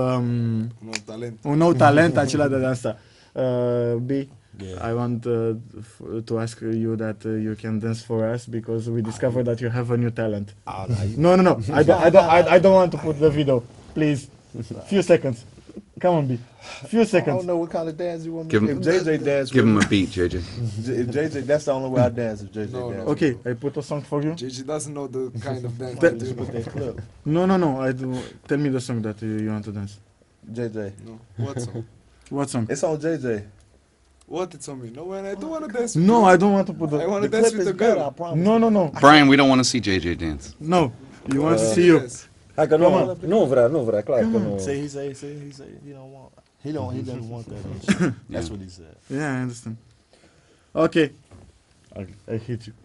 nou talent, acela de dansa. B, I want to ask you that you can dance for us, because we discovered that you have a new talent. No. I don't want to put the video. Please, few seconds. Come on, B. Few seconds. I don't know what kind of dance you want me Give to him, do. If JJ dance give him with a beat, JJ. JJ, that's the only way I dance if JJ No, dance. Okay, I put a song for you. JJ doesn't know the kind of dance. Just put that clip. No. I do. Tell me the song that you want to dance. JJ. No. What song? What song? It's on JJ. What it's on me? No, man, I don't want to dance with No, you. I don't want to put the. I want to The dance clip with is the good, I girl. promise. No. Brian, we don't want to see JJ dance. No. You want to see you. Yes. Hai că nu vrea, clar că nu. See, he say he don't want. He doesn't want that. Shit. That's what he said. Yeah, I understand. Okay. I hate you.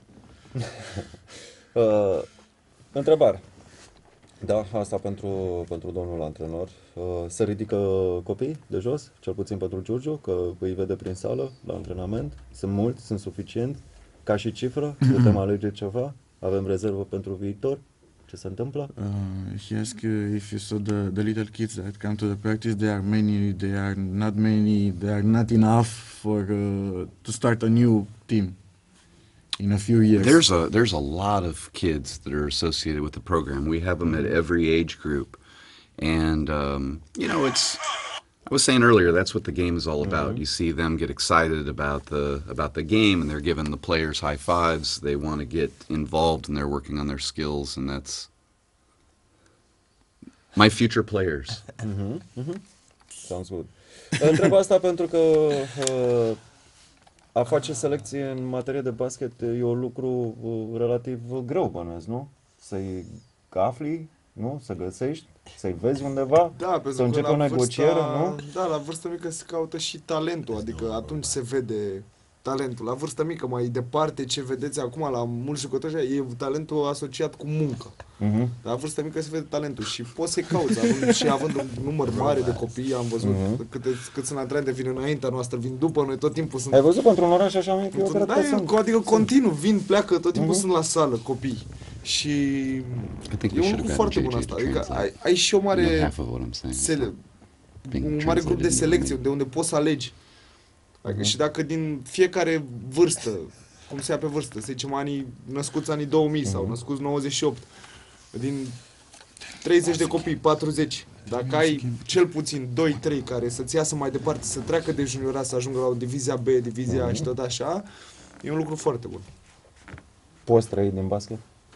Întrebare. Da, asta pentru domnul antrenor. Se ridică copii de jos, cel puțin pentru Giurgiu, că îi vede prin sală, la antrenament. Sunt mulți, sunt suficient. Ca și cifră, putem alege ceva? Avem rezervă pentru viitor? Ce se întâmplă? He asked if you saw the little kids that come to the practice. There are many. They are not many. They are not enough for to start a new team in a few years. There's a lot of kids that are associated with the program. We have them at every age group, and you know, I was saying earlier, that's what the game is all about. You see them get excited about the game, and they're giving the players high fives. They want to get involved, and they're working on their skills, and that's my future players. Sounds good. Întreb asta pentru că a face selecție în materie de basket e un lucru relativ greu, bănuiesc, nu? Să-i afli, nu? Să găsești, să-i vezi undeva, Da, să începi o negociere, nu? Da, la vârstă mică se caută și talentul, adică atunci se vede talentul. La vârstă mică, mai departe, ce vedeți acum la mulți jucători, e talentul asociat cu muncă. La vârstă mică se vede talentul și poți să-i cauți, având un număr mare de copii, am văzut cât sunt antrenante, vin înaintea noastră, vin după noi, tot timpul sunt... Ai văzut pentru un oraș așa mic? Eu cred că sunt... Adică continuu, vin, pleacă, tot timpul sunt la sală, copii. Și e un lucru foarte bun asta, adică ai și o mare un mare grup de selecție de unde poți să alegi. Adică și dacă din fiecare vârstă, cum se ia pe vârstă, să zicem născuți anii 2000 sau născuți 98, din 30 de copii, 40, dacă ai cel puțin 2-3 care să-ți iasă mai departe, să treacă de juniorat, să ajungă la o divizia B, divizia A și tot așa, e un lucru foarte bun. Poți trăi din basket?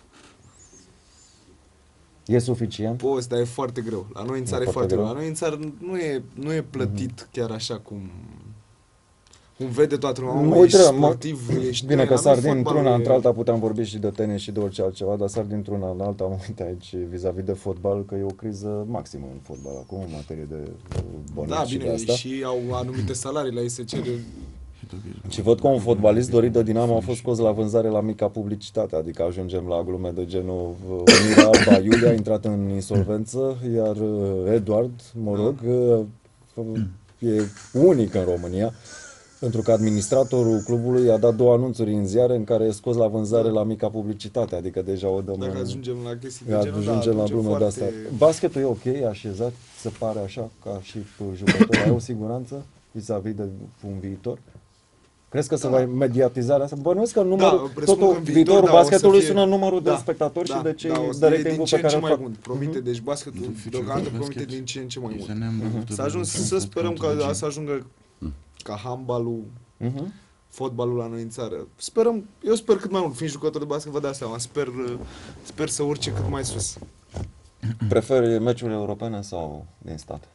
E suficient? Poți, dar e foarte greu. La noi în țară e foarte greu. La noi în țară nu e plătit chiar așa cum vede toată lumea. Ești sportiv, ești bine că sar dintr-una într-alta, puteam vorbi și de tenis și de orice altceva, dar sar dintr-una în alta, am uitat aici vis-a-vis de fotbal, că e o criză maximă în fotbal acum, în materie de bănuți și de asta. Da, bine, și au anumite salarii, la ei se cere... Și văd că un fotbalist dorit de Dinamo a fost scos la vânzare la mica publicitate, adică ajungem la glume de genul Unirea Alba Iulia a intrat în insolvență, iar Eduard, mă rog, e unic în România, pentru că administratorul clubului a dat 2 anunțuri în ziare în care e scos la vânzare la mica publicitate, adică deja o dăm... Dacă ajungem la chestii de genul, ajungem la glume de asta. Basketul e ok, așezat, se pare așa, ca și jucător, ai o siguranță vis-a-vis de un viitor? Crezi că se va mediatizarea asta? Bănuiesc că presupun totul, că în viitorul o basketului să fie... sună numărul de spectatori și de cei de ratingul pe care îl fac. Promite, deci basketul deocamdată promite din ce în ce mai mult. Să ajung, să sperăm că să ajungă ca handbalul, fotbalul la noi în țară. Sperăm, eu sper cât mai mult, fiind jucător de basket, vă dați seama, sper să urce cât mai sus. Preferi meciurile europene sau din stat?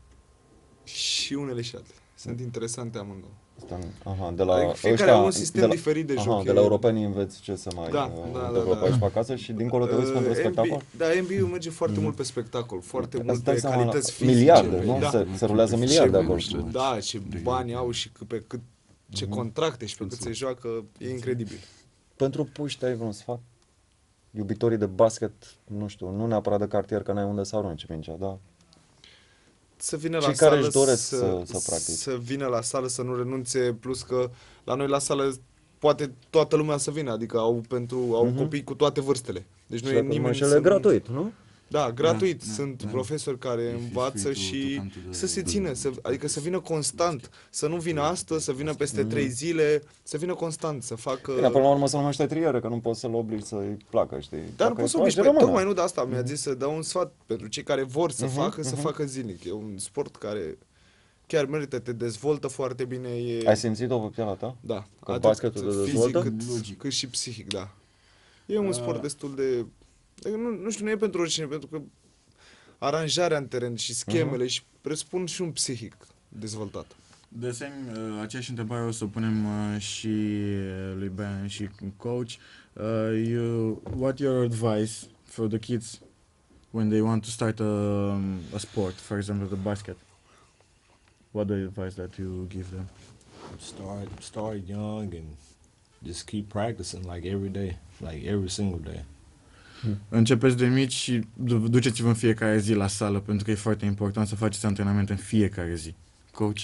Și unele și altele. Sunt interesante amândouă. De la adică fiecare au un sistem diferit de joc. De la europeni înveți ce să mai întâmplă pe aici pe acasă și dincolo te uiți pentru spectacol? Da, NBA-ul merge foarte mult pe spectacol, foarte mult pe calități fizice. Miliarde, nu? Se rulează miliarde acolo. Da, ce bani au și pe cât ce contracte și pe cât se joacă, e incredibil. Pentru puști ai vreun sfat? Iubitorii de basket, nu știu, nu neapărat de cartier că n-ai unde să arunci mingea, da? Să vină la sală, care își doresc să practice. Să vină la sală, să nu renunțe, plus că la noi la sală poate toată lumea să vină, adică au copii cu toate vârstele. Deci nu e nimeni să gratuit, nu? Da, gratuit. Sunt profesori care învață și să se țină, adică să vină constant, să nu vină astăzi, să vină peste 3 zile, să vină constant, să facă... Bine, până la urmă să numește triere, că nu poți să-l obligi să-i placă, știi? Dar nu poți să obligi, tocmai nu de asta mi-a zis să dau un sfat pentru cei care vor să facă, să facă zilnic. E un sport care chiar merită, te dezvoltă foarte bine. Ai simțit-o pe pielea ta? Da. Că basketul te dezvoltă? Cât și psihic, da. E un sport destul de... Nu știu, nu e pentru oricine, pentru că aranjarea în teren și schemele și presupun și un psihic dezvoltat. De asemenea, aceeași întrebare o să o punem și lui Ben și coach. What your advice for the kids when they want to start a sport, for example the basket? What the advice that you give them? Start young and just keep practicing like every day, like every single day. Începeți de mici și duceți-vă în fiecare zi la sală, pentru că e foarte important să faceți antrenament în fiecare zi. Coach?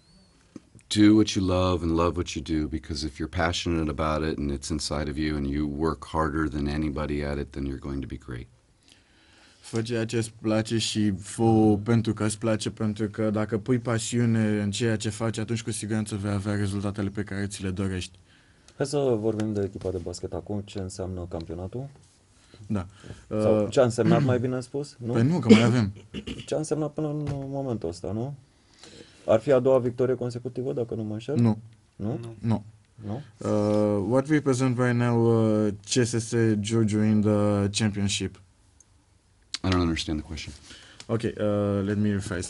Do what you love and love what you do, because if you're passionate about it and it's inside of you and you work harder than anybody at it, then you're going to be great. Fă ceea ce îți place și fă pentru că îți place, pentru că dacă pui pasiune în ceea ce faci, atunci cu siguranță vei avea rezultatele pe care ți le dorești. Hai să vorbim de echipa de basket acum, ce înseamnă campionatul? Da. Sau ce a însemnat, mai bine spus? Nu? Păi nu, că mai avem. Ce a însemnat până în momentul ăsta, nu? Ar fi a doua victorie consecutivă, dacă nu mă înșel? Nu. Nu? Nu. No? What represent right now CSS Giurgiu in the championship? I don't understand the question. Okay, let me rephrase.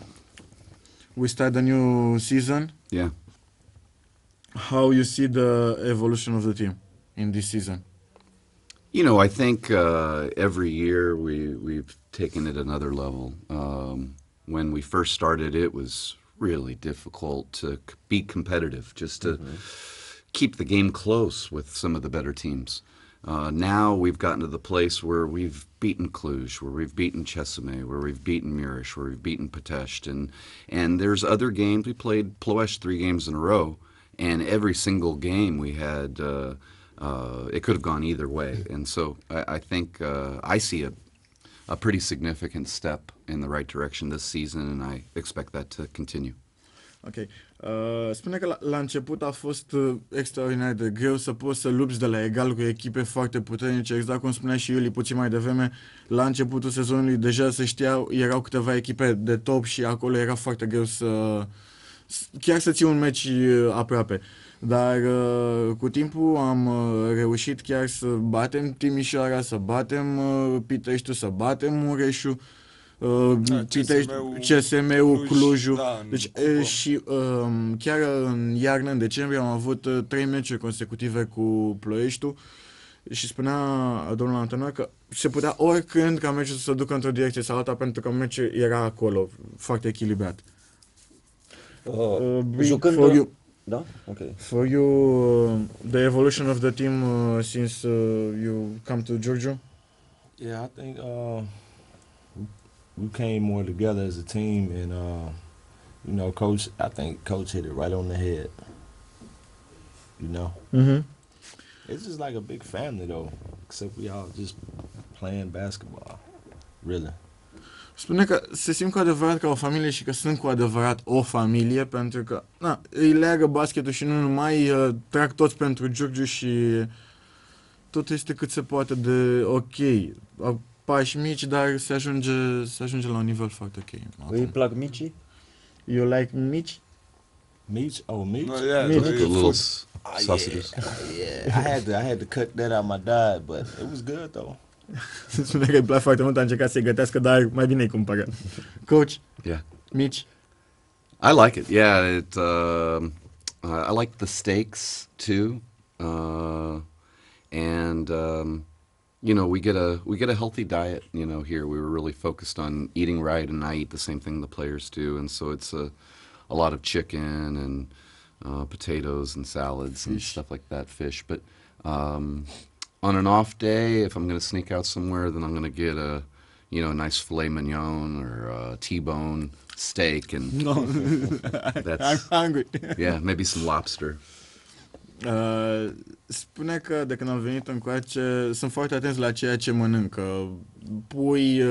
We start a new season. Yeah. How you see the evolution of the team in this season? You know, I think every year we've taken it another level. When we first started, it was really difficult to be competitive, just to keep the game close with some of the better teams. Now we've gotten to the place where we've beaten Cluj, where we've beaten Chesame, where we've beaten Mureș, where we've beaten Pitești, and there's other games. We played Ploiești 3 games in a row, and every single game we had, it could have gone either way. And so I think I see a pretty significant step in the right direction this season, and I expect that to continue. Ok. Spune că la început a fost extraordinar de greu să poți să lupți de la egal cu echipe foarte puternice, exact cum spunea și Iuli puțin mai devreme. La începutul sezonului deja se știau, erau câteva echipe de top și acolo era foarte greu chiar să ții un meci aproape. Dar cu timpul am reușit chiar să batem Timișoara, să batem Piteștiul, să batem Mureșul, CSM-ul, Clujul. Da, deci, și chiar în iarnă, în decembrie, am avut 3 meciuri consecutive cu Ploieștiul și spunea domnul antrenor că se putea oricând ca meciul să se ducă într-o direcție sau alta, pentru că meciul era acolo, foarte echilibrat. Jucând... Da? Okay. For you, the evolution of the team since you come to Giurgiu? Yeah, I think we came more together as a team, and you know, I think Coach hit it right on the head. You know, it's just like a big family though, except we all just playing basketball, really. Spune că se simt cu adevărat ca o familie și că sunt cu adevărat o familie, pentru că îi leagă basketul și nu numai, trag toți pentru Giurgiu și totul este cât se poate de ok. Pași mici, dar se ajunge la un nivel foarte ok. Îi plac micii? You like mici? Meats? Oh, meats? No, yeah, Meat. the little sausages. Yeah. I had to cut that out my diet, but it was good though. Spune că îi plac foarte mult, a încercat să-i gătească, dar mai bine îi cumpără. Coach? Yeah. Mici? I like it. Yeah, I like the steaks too, and you know, we get a healthy diet. You know, here we were really focused on eating right, and I eat the same thing the players do, and so it's a lot of chicken and potatoes and salads and stuff like that, fish. But on an off day, if I'm going to sneak out somewhere, then I'm going to get a nice filet mignon or a T-bone steak, and I'm hungry. Yeah, maybe some lobster. Spune că de când am venit încoace sunt foarte atenți la ceea ce mănâncă. Pui,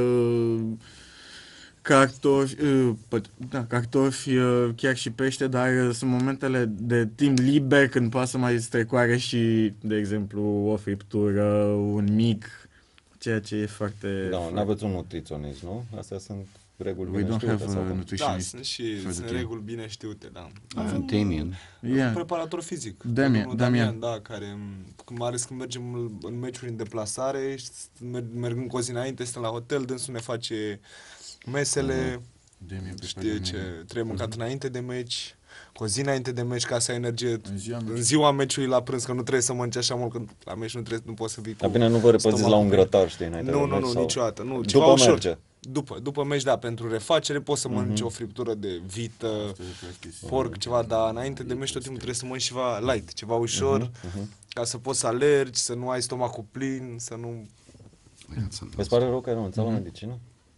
cartofi, chiar și pește, dar sunt momentele de timp liber când poate să mai strecoare și, de exemplu, o friptură, un mic, ceea ce e foarte... Da, n-aveți un nutriționist, nu? Astea sunt reguli We bine don't știute. have Sau a cum? nutritionist. Da, sunt reguli bine știute, da. Avem Damien. Un preparator fizic. Damian, da, care, mai ales când mergem în meciuri în deplasare, mergând cu o zi înainte, stăm la hotel, dânsul ne face mesele, știe ce trebuie mâncat înainte de meci, cu o zi înainte de meci ca să ai energie în ziua meciului la prânz, că nu trebuie să mănânci așa mult, că la meci nu poți să vii cu... Dar bine, nu vă repăziți la un grătar, știi, înainte de meci? Nu, niciodată. Nu, după ușor. merge. După meci, da, pentru refacere poți să mănânci o friptură de vită, porc, ceva, dar înainte de meci tot timpul trebuie să mănânci ceva light, ceva ușor, ca să poți să alergi, să nu ai stomacul plin, să nu... Îți pare rău că ai renunțat la medicină?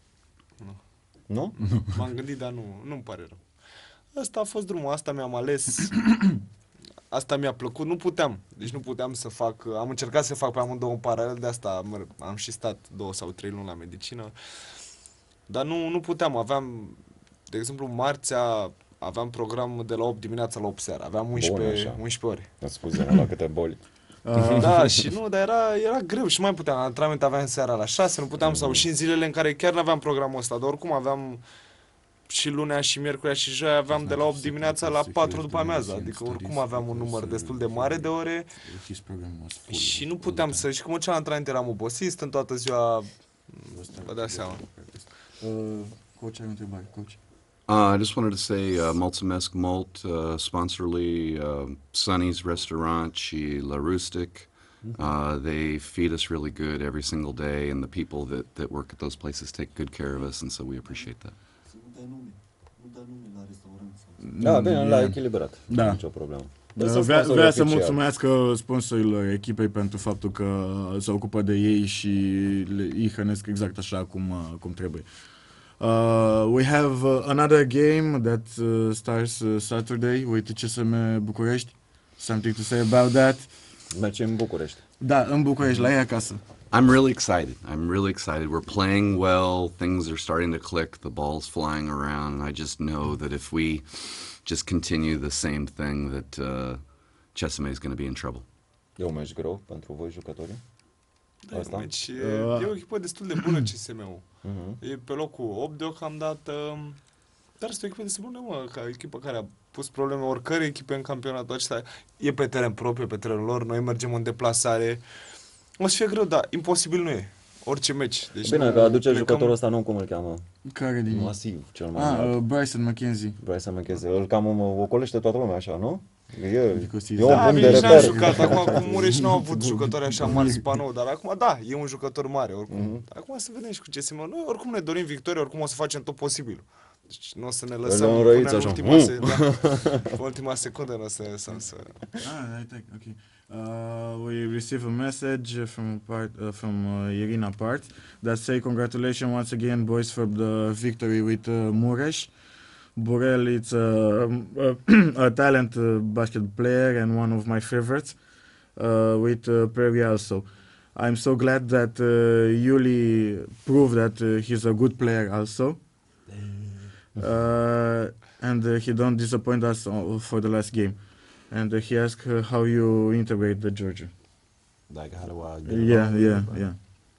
Nu? M-am gândit, dar nu-mi pare rău. Asta a fost drumul, asta mi-am ales, asta mi-a plăcut, nu puteam să fac, am încercat să fac pe amândouă în paralel, de asta am și stat 2 sau 3 luni la medicină, dar nu puteam, aveam, de exemplu, marțea aveam program de la 8 dimineața la 8 seara, aveam 11 ore. Scuze-mă la câte boli. Da, și dar era greu și mai puteam, antrenament aveam seara la 6, nu puteam sau și în zilele în care chiar n-aveam programul ăsta, dar oricum aveam și lunea și miercurea și joia aveam de la 8 dimineața la 4 după amiază, adică oricum aveam un număr destul de mare de ore și nu puteam să, și cum la antrenament eram obosit, stând toată ziua, vă dați seama. Coach, ai o întrebare, coach. I just wanted to say mulțumesc mult sponsorului Sonny's Restaurant și La Rustic. They feed us really good every single day, and the people that work at those places take good care of us, and so we appreciate that. Da, bine, l-a echilibrat. Da. Nicio problemă. Vrea să mulțumesc sponsorilor echipei pentru faptul că se ocupă de ei și îi hrănesc exact așa cum trebuie. We have another game that starts Saturday with CSM București. Something to say about that? Mergem în București. Da, în București, la ei acasă. I'm really excited. We're playing well. Things are starting to click. The ball's flying around. And I just know that if we just continue the same thing, that CSM is going to be in trouble. E un meci greu pentru voi, jucătorii? Da, e o echipă destul de bună CSM-ul. E pe locul 8 deocamdată, dar este o echipă destul de bună, ca echipă care a pus probleme oricărei echipe în campionatul acesta. E pe teren propriu, pe terenul lor, noi mergem în deplasare. O să fie greu, dar imposibil nu e. Orice meci. Deci bine, că aduce jucătorul ăsta, nu cum îl cheamă. Care din? Masiv, cel mai mare. Bryson McKenzie. Bryson McKenzie. Îl cam ocolește toată lumea așa, nu? E un bun de reper. Jucat. Acum cu Mureș n-au avut jucători așa mari spanou, dar acum da, e un jucător mare oricum. Acum să vedem și cu CSM. Noi oricum ne dorim victorie, oricum o să facem tot posibil. Deci nu o să ne lăsăm până în ultima secundă, nu o să lăsăm să... Okay. We receive a message from Irina Part that say congratulations once again boys for the victory with Mureș. Borel is a talented basketball player and one of my favorites with Prairie also. I'm so glad that Yuli proved that he's a good player also. And he don't disappoint us for the last game. And he asked how you integrate the Giorgio. Like, how do I get Yeah.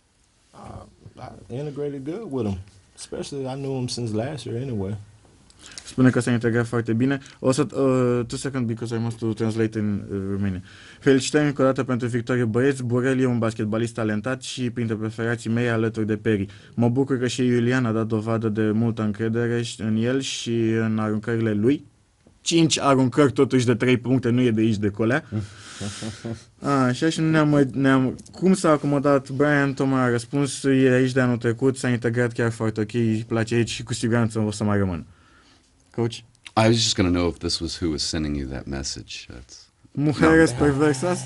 I integrated good with him. Especially, I knew him since last year anyway. Spune că s-a integrat foarte bine. Also, 2 seconds because I must to translate in Romanian. Felicitări încă o dată pentru victorie, băieți. Borel e un basketbalist talentat și printre preferații mei alături de Peri. Mă bucur că și Iulian a dat dovadă de multă încredere în el și în aruncările lui. 5 aruncări totuși de 3 puncte, nu e de aici de colea. Așa și cum s-a acomodat Brian, tocmai a răspuns, e aici de anul trecut, s-a integrat chiar foarte ok, îi place aici și cu siguranță o să mai rămână. Coach? I was just going to know if this was who was sending you that message. Mujeres perversas?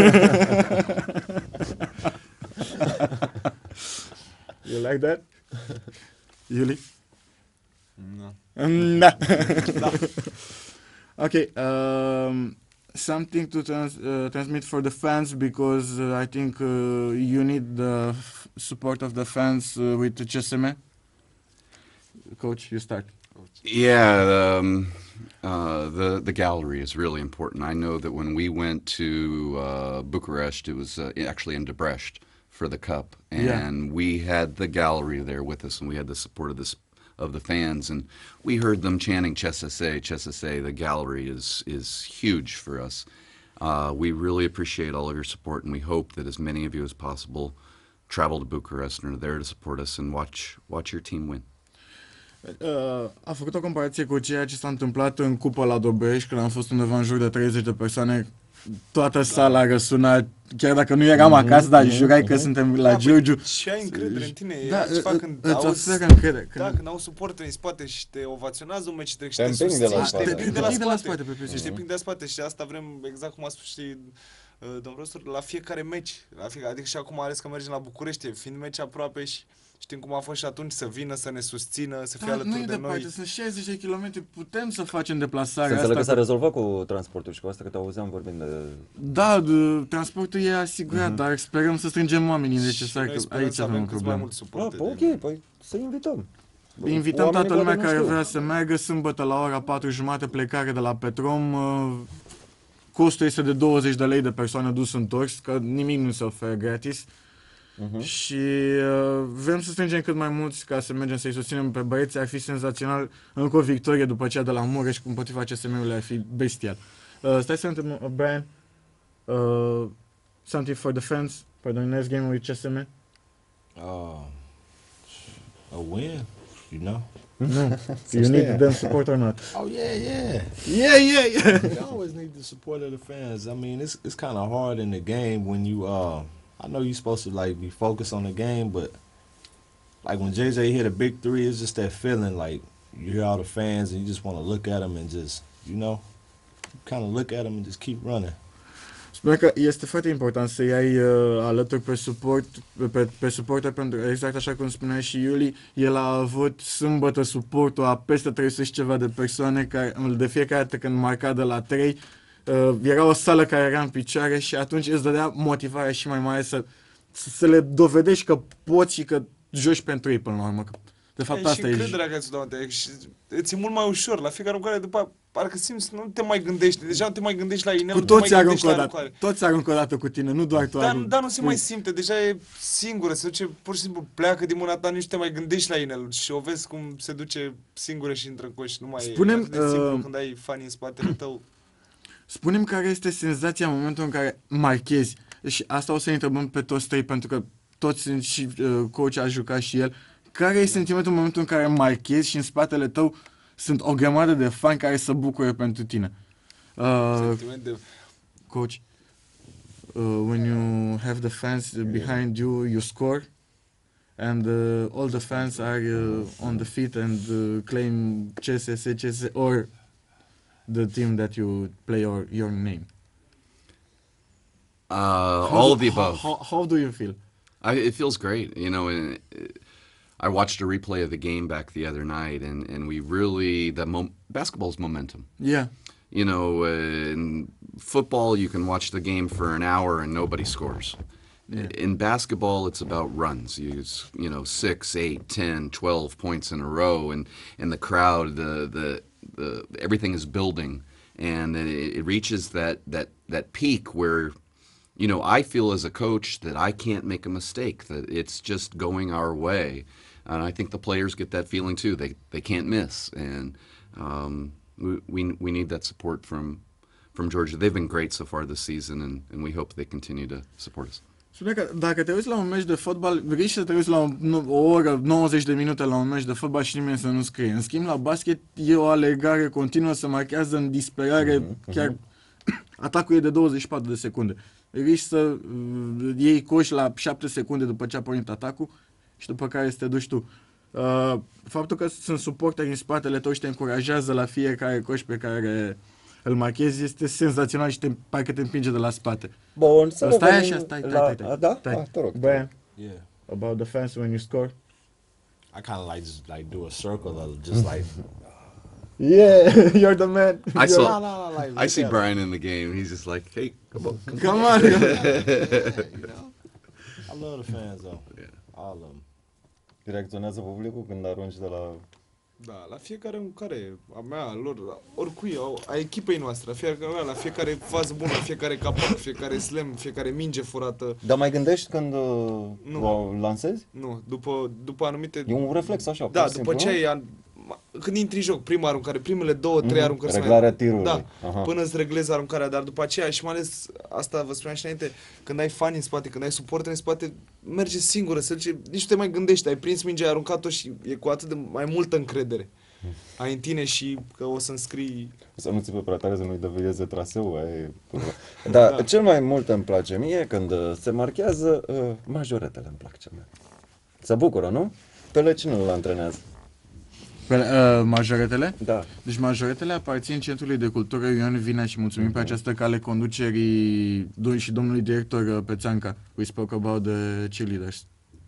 You like that? Yuli? No. No. Okay, something to transmit for the fans, because I think you need the support of the fans with CSM. Coach, you start. Yeah, the gallery is really important. I know that when we went to Bucharest, it was actually in Debrecen for the cup, and we had the gallery there with us, and we had the support of the fans, and we heard them chanting CSSA, CSSA. The gallery is huge for us. We really appreciate all of your support, and we hope that as many of you as possible travel to Bucharest and are there to support us and watch your team win. A făcut o comparație cu ceea ce s-a întâmplat în cupă la Dobrești, când am fost undeva în jur de 30 de persoane. Toată sala răsuna, chiar dacă nu eram acasă, dar jurai că suntem la Giurgiu. Și ai încredere în tine, e altceva când când au suporteri în spate și te ovaționează un meci și te împing de la spate. Te împing de la spate. Și te împing de la spate și asta vrem, exact cum a spus și domnul Rostor, la fiecare meci. Adică și acum ales că mergem la București, fiind meci aproape și știm cum a fost și atunci, să vină, să ne susțină, să fie alături de noi. Sunt 60 de kilometri, putem să facem deplasarea asta. Înțeleg că s-a cu... rezolvat cu transportul și cu asta că te auzeam vorbind de... Da, transportul e asigurat, dar sperăm să strângem oamenii necesari, că aici avem o problemă. Ok, păi să invităm. Invităm toată lumea care vrea să meargă sâmbătă la ora 4:30, plecare de la Petrom. Costul este de 20 de lei de persoană dus întors, că nimic nu se oferă gratis. Și vrem să strângem cât mai mulți ca să mergem să-i susținem pe băieți. Ar fi senzațional. Încă o victorie după cea de la Mureș împotriva CSM-ului ar fi bestial. Stai să întreb, Brian, something for the fans for the next game with CSM? A win, you know. No, you need them support or not? Oh yeah. You always need the support of the fans. I mean, it's kind of hard in the game when you I know you're supposed to like be focused on the game, but like when JJ hit a big three, it's just that feeling like you hear all the fans and you just want to look at them and just, you know, kind of look at them and just keep running. Spune că este foarte important să iei alături pe suporter, pentru că exact așa cum spunea și Iuli, el a avut sâmbătă suportul a peste 300 și ceva de persoane care de fiecare dată când marca de la 3 era o sală care era în picioare și atunci îți dădea motivarea și mai mare să le dovedești că poți și că joci pentru ei până la urmă. De fapt asta e. Și încrederea care ți-o dau și îți e mult mai ușor. La fiecare aruncare după parcă simți, nu te mai gândești. Deja nu te mai gândești la inel, cu toți aruncă o dată. Toți aruncă o dată cu tine, nu doar tu arunci. Dar nu se mai simte, deja e singură, se duce, pur și simplu pleacă din mâna ta, nici te mai gândești la inel și o vezi cum se duce singură și intră în coș. Nu mai e atât de simplu când ai fani în spatele tău. Spune-mi care este senzația în momentul în care marchezi. Și asta o să întrebăm pe toți trei, pentru că toți sunt și coach a jucat și el. Care e sentimentul în momentul în care marchezi și în spatele tău sunt o grămadă de fani care se bucură pentru tine? Coach, when you have the fans behind you, you score, and all the fans are on the feet and claim CSS, or the team that you play or your name? All of the above. How do you feel? It feels great. You know, I watched a replay of the game back the other night, and we really, basketball's momentum. Yeah. You know, in football, you can watch the game for an hour and nobody scores. in basketball, it's about runs. You know, 6, 8, 10, 12 points in a row, and the crowd, the everything is building, and then it reaches that peak where, you know, I feel as a coach that I can't make a mistake, that it's just going our way. And I think the players get that feeling too. They can't miss, and we need that support from Georgia. They've been great so far this season, and we hope they continue to support us. Spune că dacă te uiți la un meci de fotbal, riști să te uiți la o oră, 90 de minute la un meci de fotbal și nimeni să nu scrie. În schimb, la basket e o alergare continuă, să marchează în disperare, chiar atacul e de 24 de secunde. Riști să iei coș la 7 secunde după ce a pornit atacul și după care să te duci tu. Faptul că sunt suporteri în spatele tău și te încurajează la fiecare coș pe care îl marchezi este senzațional și parcă te împinge de la spate. Bun, stai așa, stai. Da? Te rog. Brian, about the fans when you score? I kind of like just like do a circle of just like yeah, you're the man. I see Brian in the game. He's just like, hey, come on. You know? I love the fans though. Yeah. All of them. Reacționează publicul când arunci de la... Da, la fiecare care, a mea, a lor, oricui, a echipei noastre, la fiecare fază bună, fiecare capac, fiecare slam, fiecare minge furată. Dar mai gândești când o lansezi? Nu, după anumite... E un reflex așa, da, după ce ai... Când intri în joc, prima aruncare, primele 2-3 aruncări... Reglarea tirului. Da, până îți reglezi aruncarea, dar după aceea, și mai ales, asta vă spuneam și înainte, când ai fani în spate, când ai suporteri în spate, merge singură, nici nu te mai gândești, ai prins mingea, ai aruncat-o și e cu atât de mai multă încredere. Ai în tine și că o să înscrii... Să nu ți pe prea tare să nu-i devieze traseul. Dar cel mai mult îmi place mie când se marchează, majoretele îmi plac cel mai. Se bucură, nu? Pe cine îl antrenează? Majoretele? Da. Deci majoretele aparțin Centrului de Cultură Ion Vinea și mulțumim pe această cale conducerii și domnului director Pețanca. We spoke about the cheerleaders.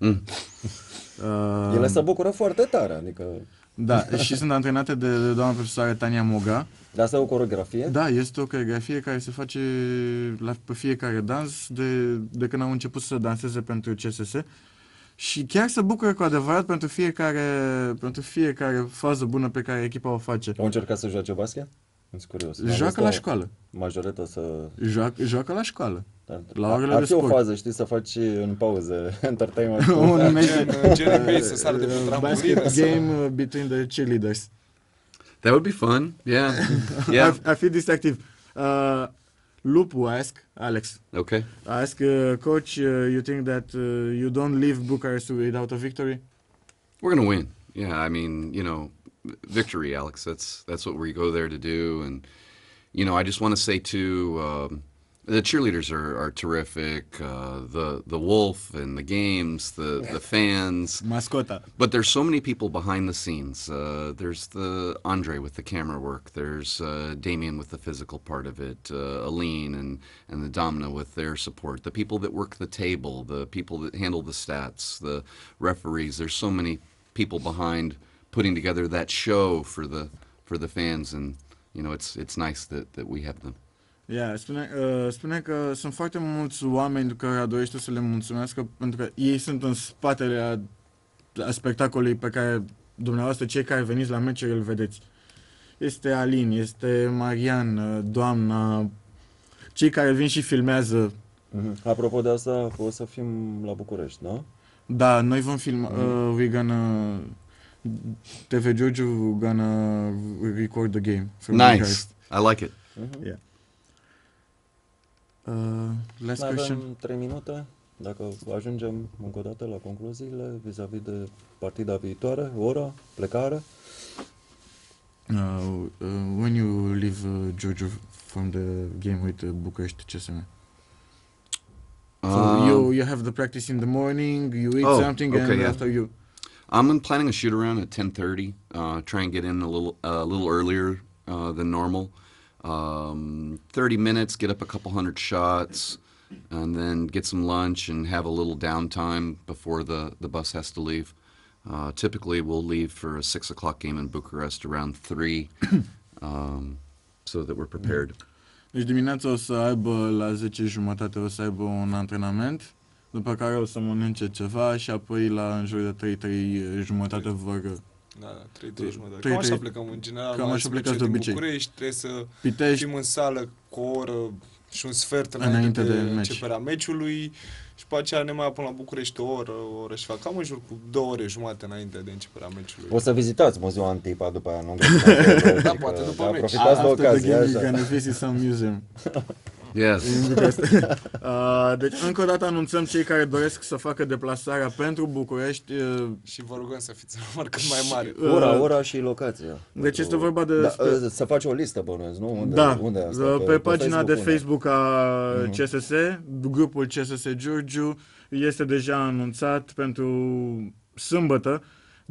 Ele se bucură foarte tare, adică... Da, și sunt antrenate de doamna profesoară Tania Moga. Dar asta e o coreografie? Da, este o coreografie care se face pe fiecare dans de când au început să danseze pentru CSS. Și chiar se bucură cu adevărat pentru fiecare fază bună pe care echipa o face. Au încercat să joace basket? Sunt curios. Joacă la școală. Majoritatea să... Joacă la școală. La orele de sport. Ar fi o fază, știi, să faci în pauză entertainment. Un meci să sară de pe trambulină. Basket game between the cheerleaders. That would be fun. Yeah. Yeah. Ar fi distractiv. Lupu ask Alex. Okay. Ask coach, you think that you don't leave Bucharest without a victory? We're going to win. Yeah, I mean, you know, victory, Alex. That's what we go there to do. And you know, I just want to say too, the cheerleaders are terrific. The Wolf and the games, the fans, mascota. But there's so many people behind the scenes. There's the Andre with the camera work. There's Damien with the physical part of it. Aline and the Domina with their support. The people that work the table. The people that handle the stats. The referees. There's so many people behind putting together that show for the fans, and you know, it's nice that we have them. Yeah, spune că sunt foarte mulți oameni care dorește să le mulțumească pentru că ei sunt în spatele a spectacolului pe care dumneavoastră, cei care veniți la meciuri, îl vedeți. Este Alin, este Marian, doamna, cei care vin și filmează. Apropo de asta, o să fim la București, da? Da, noi vom filma, we're gonna... TV Giurgiu gonna record the game. Nice. Bucharest. I like it. Yeah. Last question. Avem 3 minute. Dacă ajungem încă o dată la concluziile vis-a-vis de partida viitoare, ora, plecare. When you leave Giurgiu from the game with Bucharest CSM? So you have the practice in the morning, you eat something, and after you... I'm planning a shoot around at 10:30. Try and get in a little earlier than normal. 30 minutes, get up a couple hundred shots, and then get some lunch and have a little downtime before the bus has to leave. Typically, we'll leave for a 6 o'clock game in Bucharest around 3, so that we're prepared. Deci dimineața o să aibă la 10:30 o să aibă un antrenament. după care o să mănânce ceva și apoi în jur de 3-3 jumătate vor... Da, 3 jumătate. Cam așa plecăm în general. Cam așa plecați de obicei. București, trebuie să Pitești, fim în sală cu o oră și un sfert înainte de începerea meciului și pe aceea ne mai până la București o oră și fac cam în jur cu 2 ore jumate înainte de începerea meciului. O să vizitați Muzeul Antipa după aia, nu? Da, poate după meci. Profitați de ocazie, așa. Gonna visit some museum. Yes. Deci, încă o dată anunțăm cei care doresc să facă deplasarea pentru București. Și vă rugăm să fiți număr cât mai mare. Ora și locația. Deci este vorba de... să faci o listă, bănuiesc, nu? Unde asta? Pe pagina de Facebook a CSS, grupul CSS Giurgiu, este deja anunțat pentru sâmbătă.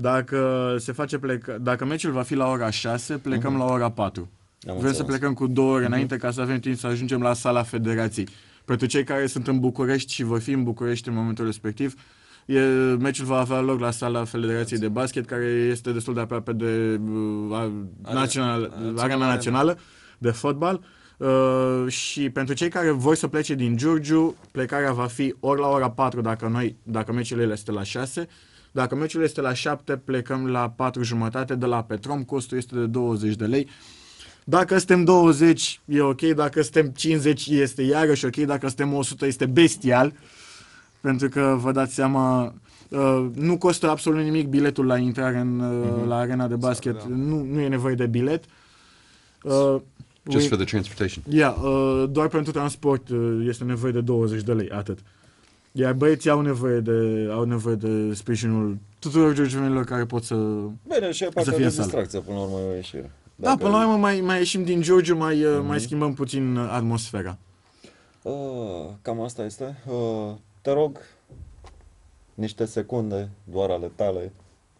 Dacă meciul va fi la ora 6, plecăm la ora 4. Vrem să plecăm cu 2 ore înainte ca să avem timp să ajungem la sala Federației. Pentru cei care sunt în București și vor fi în București în momentul respectiv, meciul va avea loc la sala Federației de Basket, care este destul de aproape de Arena Națională de fotbal. Și pentru cei care vor să plece din Giurgiu, plecarea va fi ori la ora 4 dacă meciul este la 6. Dacă meciul este la 7, plecăm la 4 jumătate de la Petrom, costul este de 20 de lei. Dacă suntem 20 e ok, dacă suntem 50 este iarăși ok, dacă suntem 100 este bestial, pentru că vă dați seama, nu costă absolut nimic biletul la intrare la arena de basket, nu e nevoie de bilet. Just for the transportation. Doar pentru transport este nevoie de 20 de lei, atât. Iar băieții au nevoie de sprijinul tuturor giurgiuvenilor care pot să Bine, și e partea de distracție, până la urmă o ieșire. Da, până la urmă mai ieșim din Giurgiu, mai schimbăm puțin atmosfera. Cam asta este. Te rog, niște secunde doar ale tale.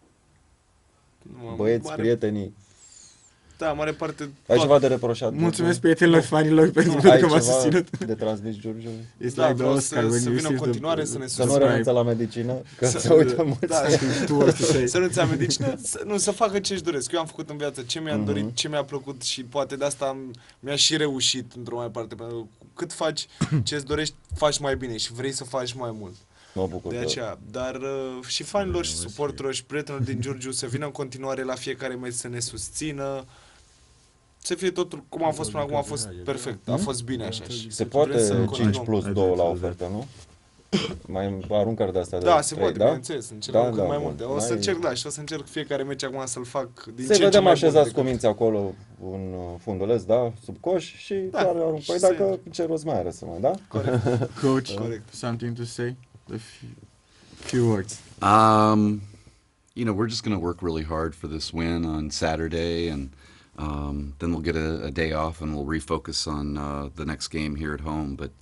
Băieți, prietenii. Da, mare parte... Ai ceva de reproșat? Mulțumesc prietenilor, fanilor, pentru că m-a susținut. De transmis Giurgiu? Da, vreau să vină în continuare să ne susțină. Să nu renunțe la medicină, că se uită mulți. Să renunțe la medicină, să facă ce-și doresc. Eu am făcut în viață ce mi-am dorit, ce mi-a plăcut și poate de asta mi-a și reușit într-o mai parte. Pentru că cât faci ce-ți dorești, faci mai bine și vrei să faci mai mult. Mă bucur de aceea, dar și fanilor și suporterilor și prietenilor din Giurgiu să vină în continuare la fiecare meci să ne susțină. Să fie totul cum a fost până acum, a fost perfect, a fost bine așa. Se poate 5 plus 2 la ofertă, nu? Mai aruncă de asta de 3, se poate, da? bineînțeles, încercăm cât mai multe. O să încerc, și o să încerc fiecare meci acum să-l fac din ce vedem așezați cu minți acolo în funduleț, da? Sub coș și doar arunc. Păi dacă ce rost mai are să mai, da? Corect. Coach, something to say? A few words. We're just going to work really hard for this win on Saturday, and then we'll get a day off and we'll refocus on the next game here at home. But,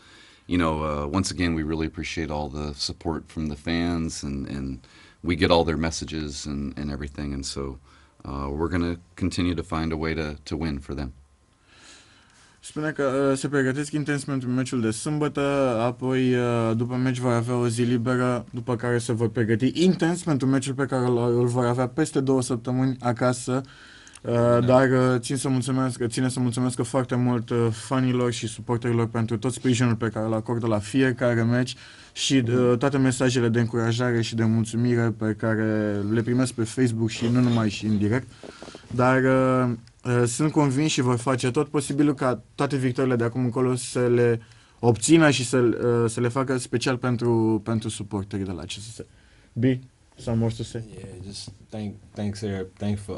once again, we really appreciate all the support from the fans, and we get all their messages and everything. And so we're going to continue to find a way to win for them. Spune că se pregătesc intens pentru meciul de sâmbătă, apoi după meci vor avea o zi liberă, după care se vor pregăti intens pentru meciul pe care îl vor avea peste 2 săptămâni acasă. Dar ține să mulțumesc foarte mult fanilor și suporterilor pentru tot sprijinul pe care îl acordă la fiecare meci și toate mesajele de încurajare și de mulțumire pe care le primesc pe Facebook și nu numai, și indirect. Dar sunt convins și vor face tot posibilul ca toate victoriile de acum încolo să le obțină și să le facă special pentru suporterii de la CSS. B, some more to say? Yeah, just thanks for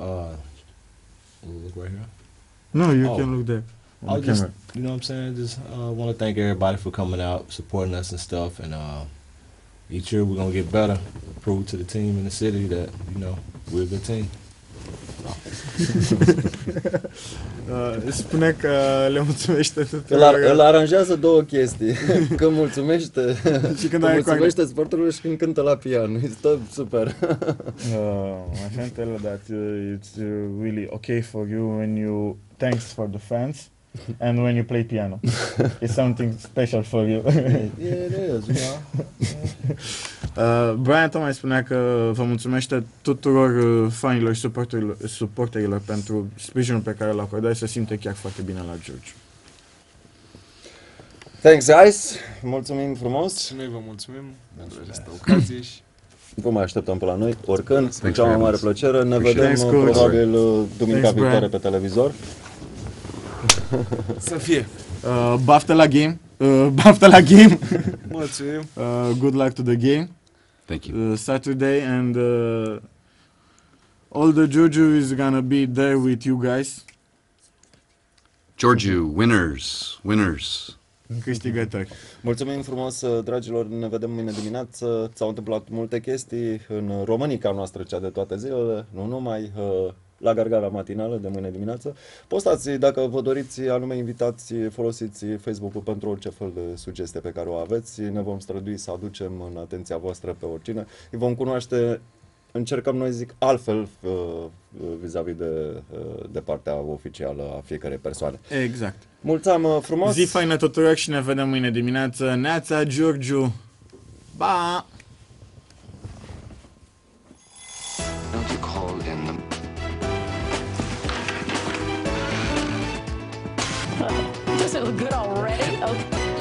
look right here. No, you can look there. I'll just, you know what I'm saying? Just want to thank everybody for coming out, supporting us and stuff. And each year we're going to get better, prove to the team in the city that, we're a good team. Spune că le mulțumește tuturor. Îl aranjează două chestii. Când mulțumește și când mulțumește sporturilor și când cântă la pian. E super. My friend tell that it's really okay for you when you thanks for the fans and when you play piano. It's something special for you. Yeah, it is, Brian tocmai spunea că vă mulțumește tuturor fanilor și suporterilor pentru sprijinul pe care l-a acordat și se simte chiar foarte bine la Giurgiu. Thanks, guys! Mulțumim frumos! Și noi vă mulțumim pentru această ocazie și Vă mai așteptăm pe la noi, oricând, cu Thanks cea mai for mare having us. plăcere. Ne vedem Thanks, coach. probabil duminica Thanks, viitoare Brian. pe televizor. să fie! Baftă la game. Baftă la game. Mulțumim! Good luck to the game. Thank you. Saturday, and all the juju is gonna be there with you guys. Georgiou, winners, winners. Câștigători. Mulțumim frumos, dragilor, ne vedem mâine dimineață. S-au întâmplat multe chestii în Românica noastră, cea de toate zilele, nu numai, la Gargara matinală de mâine dimineață. Postați, dacă vă doriți anume invitați, folosiți Facebook-ul pentru orice fel de sugestie pe care o aveți. Ne vom strădui să aducem în atenția voastră pe oricine. Îi vom cunoaște, încercăm noi, zic, altfel vis-a-vis de partea oficială a fiecărei persoane. Exact. Mulțumim frumos! Zi faină tuturor și ne vedem mâine dimineață. Neața, Giurgiu! Ba! Don't you call in the... Does it look good already? Okay.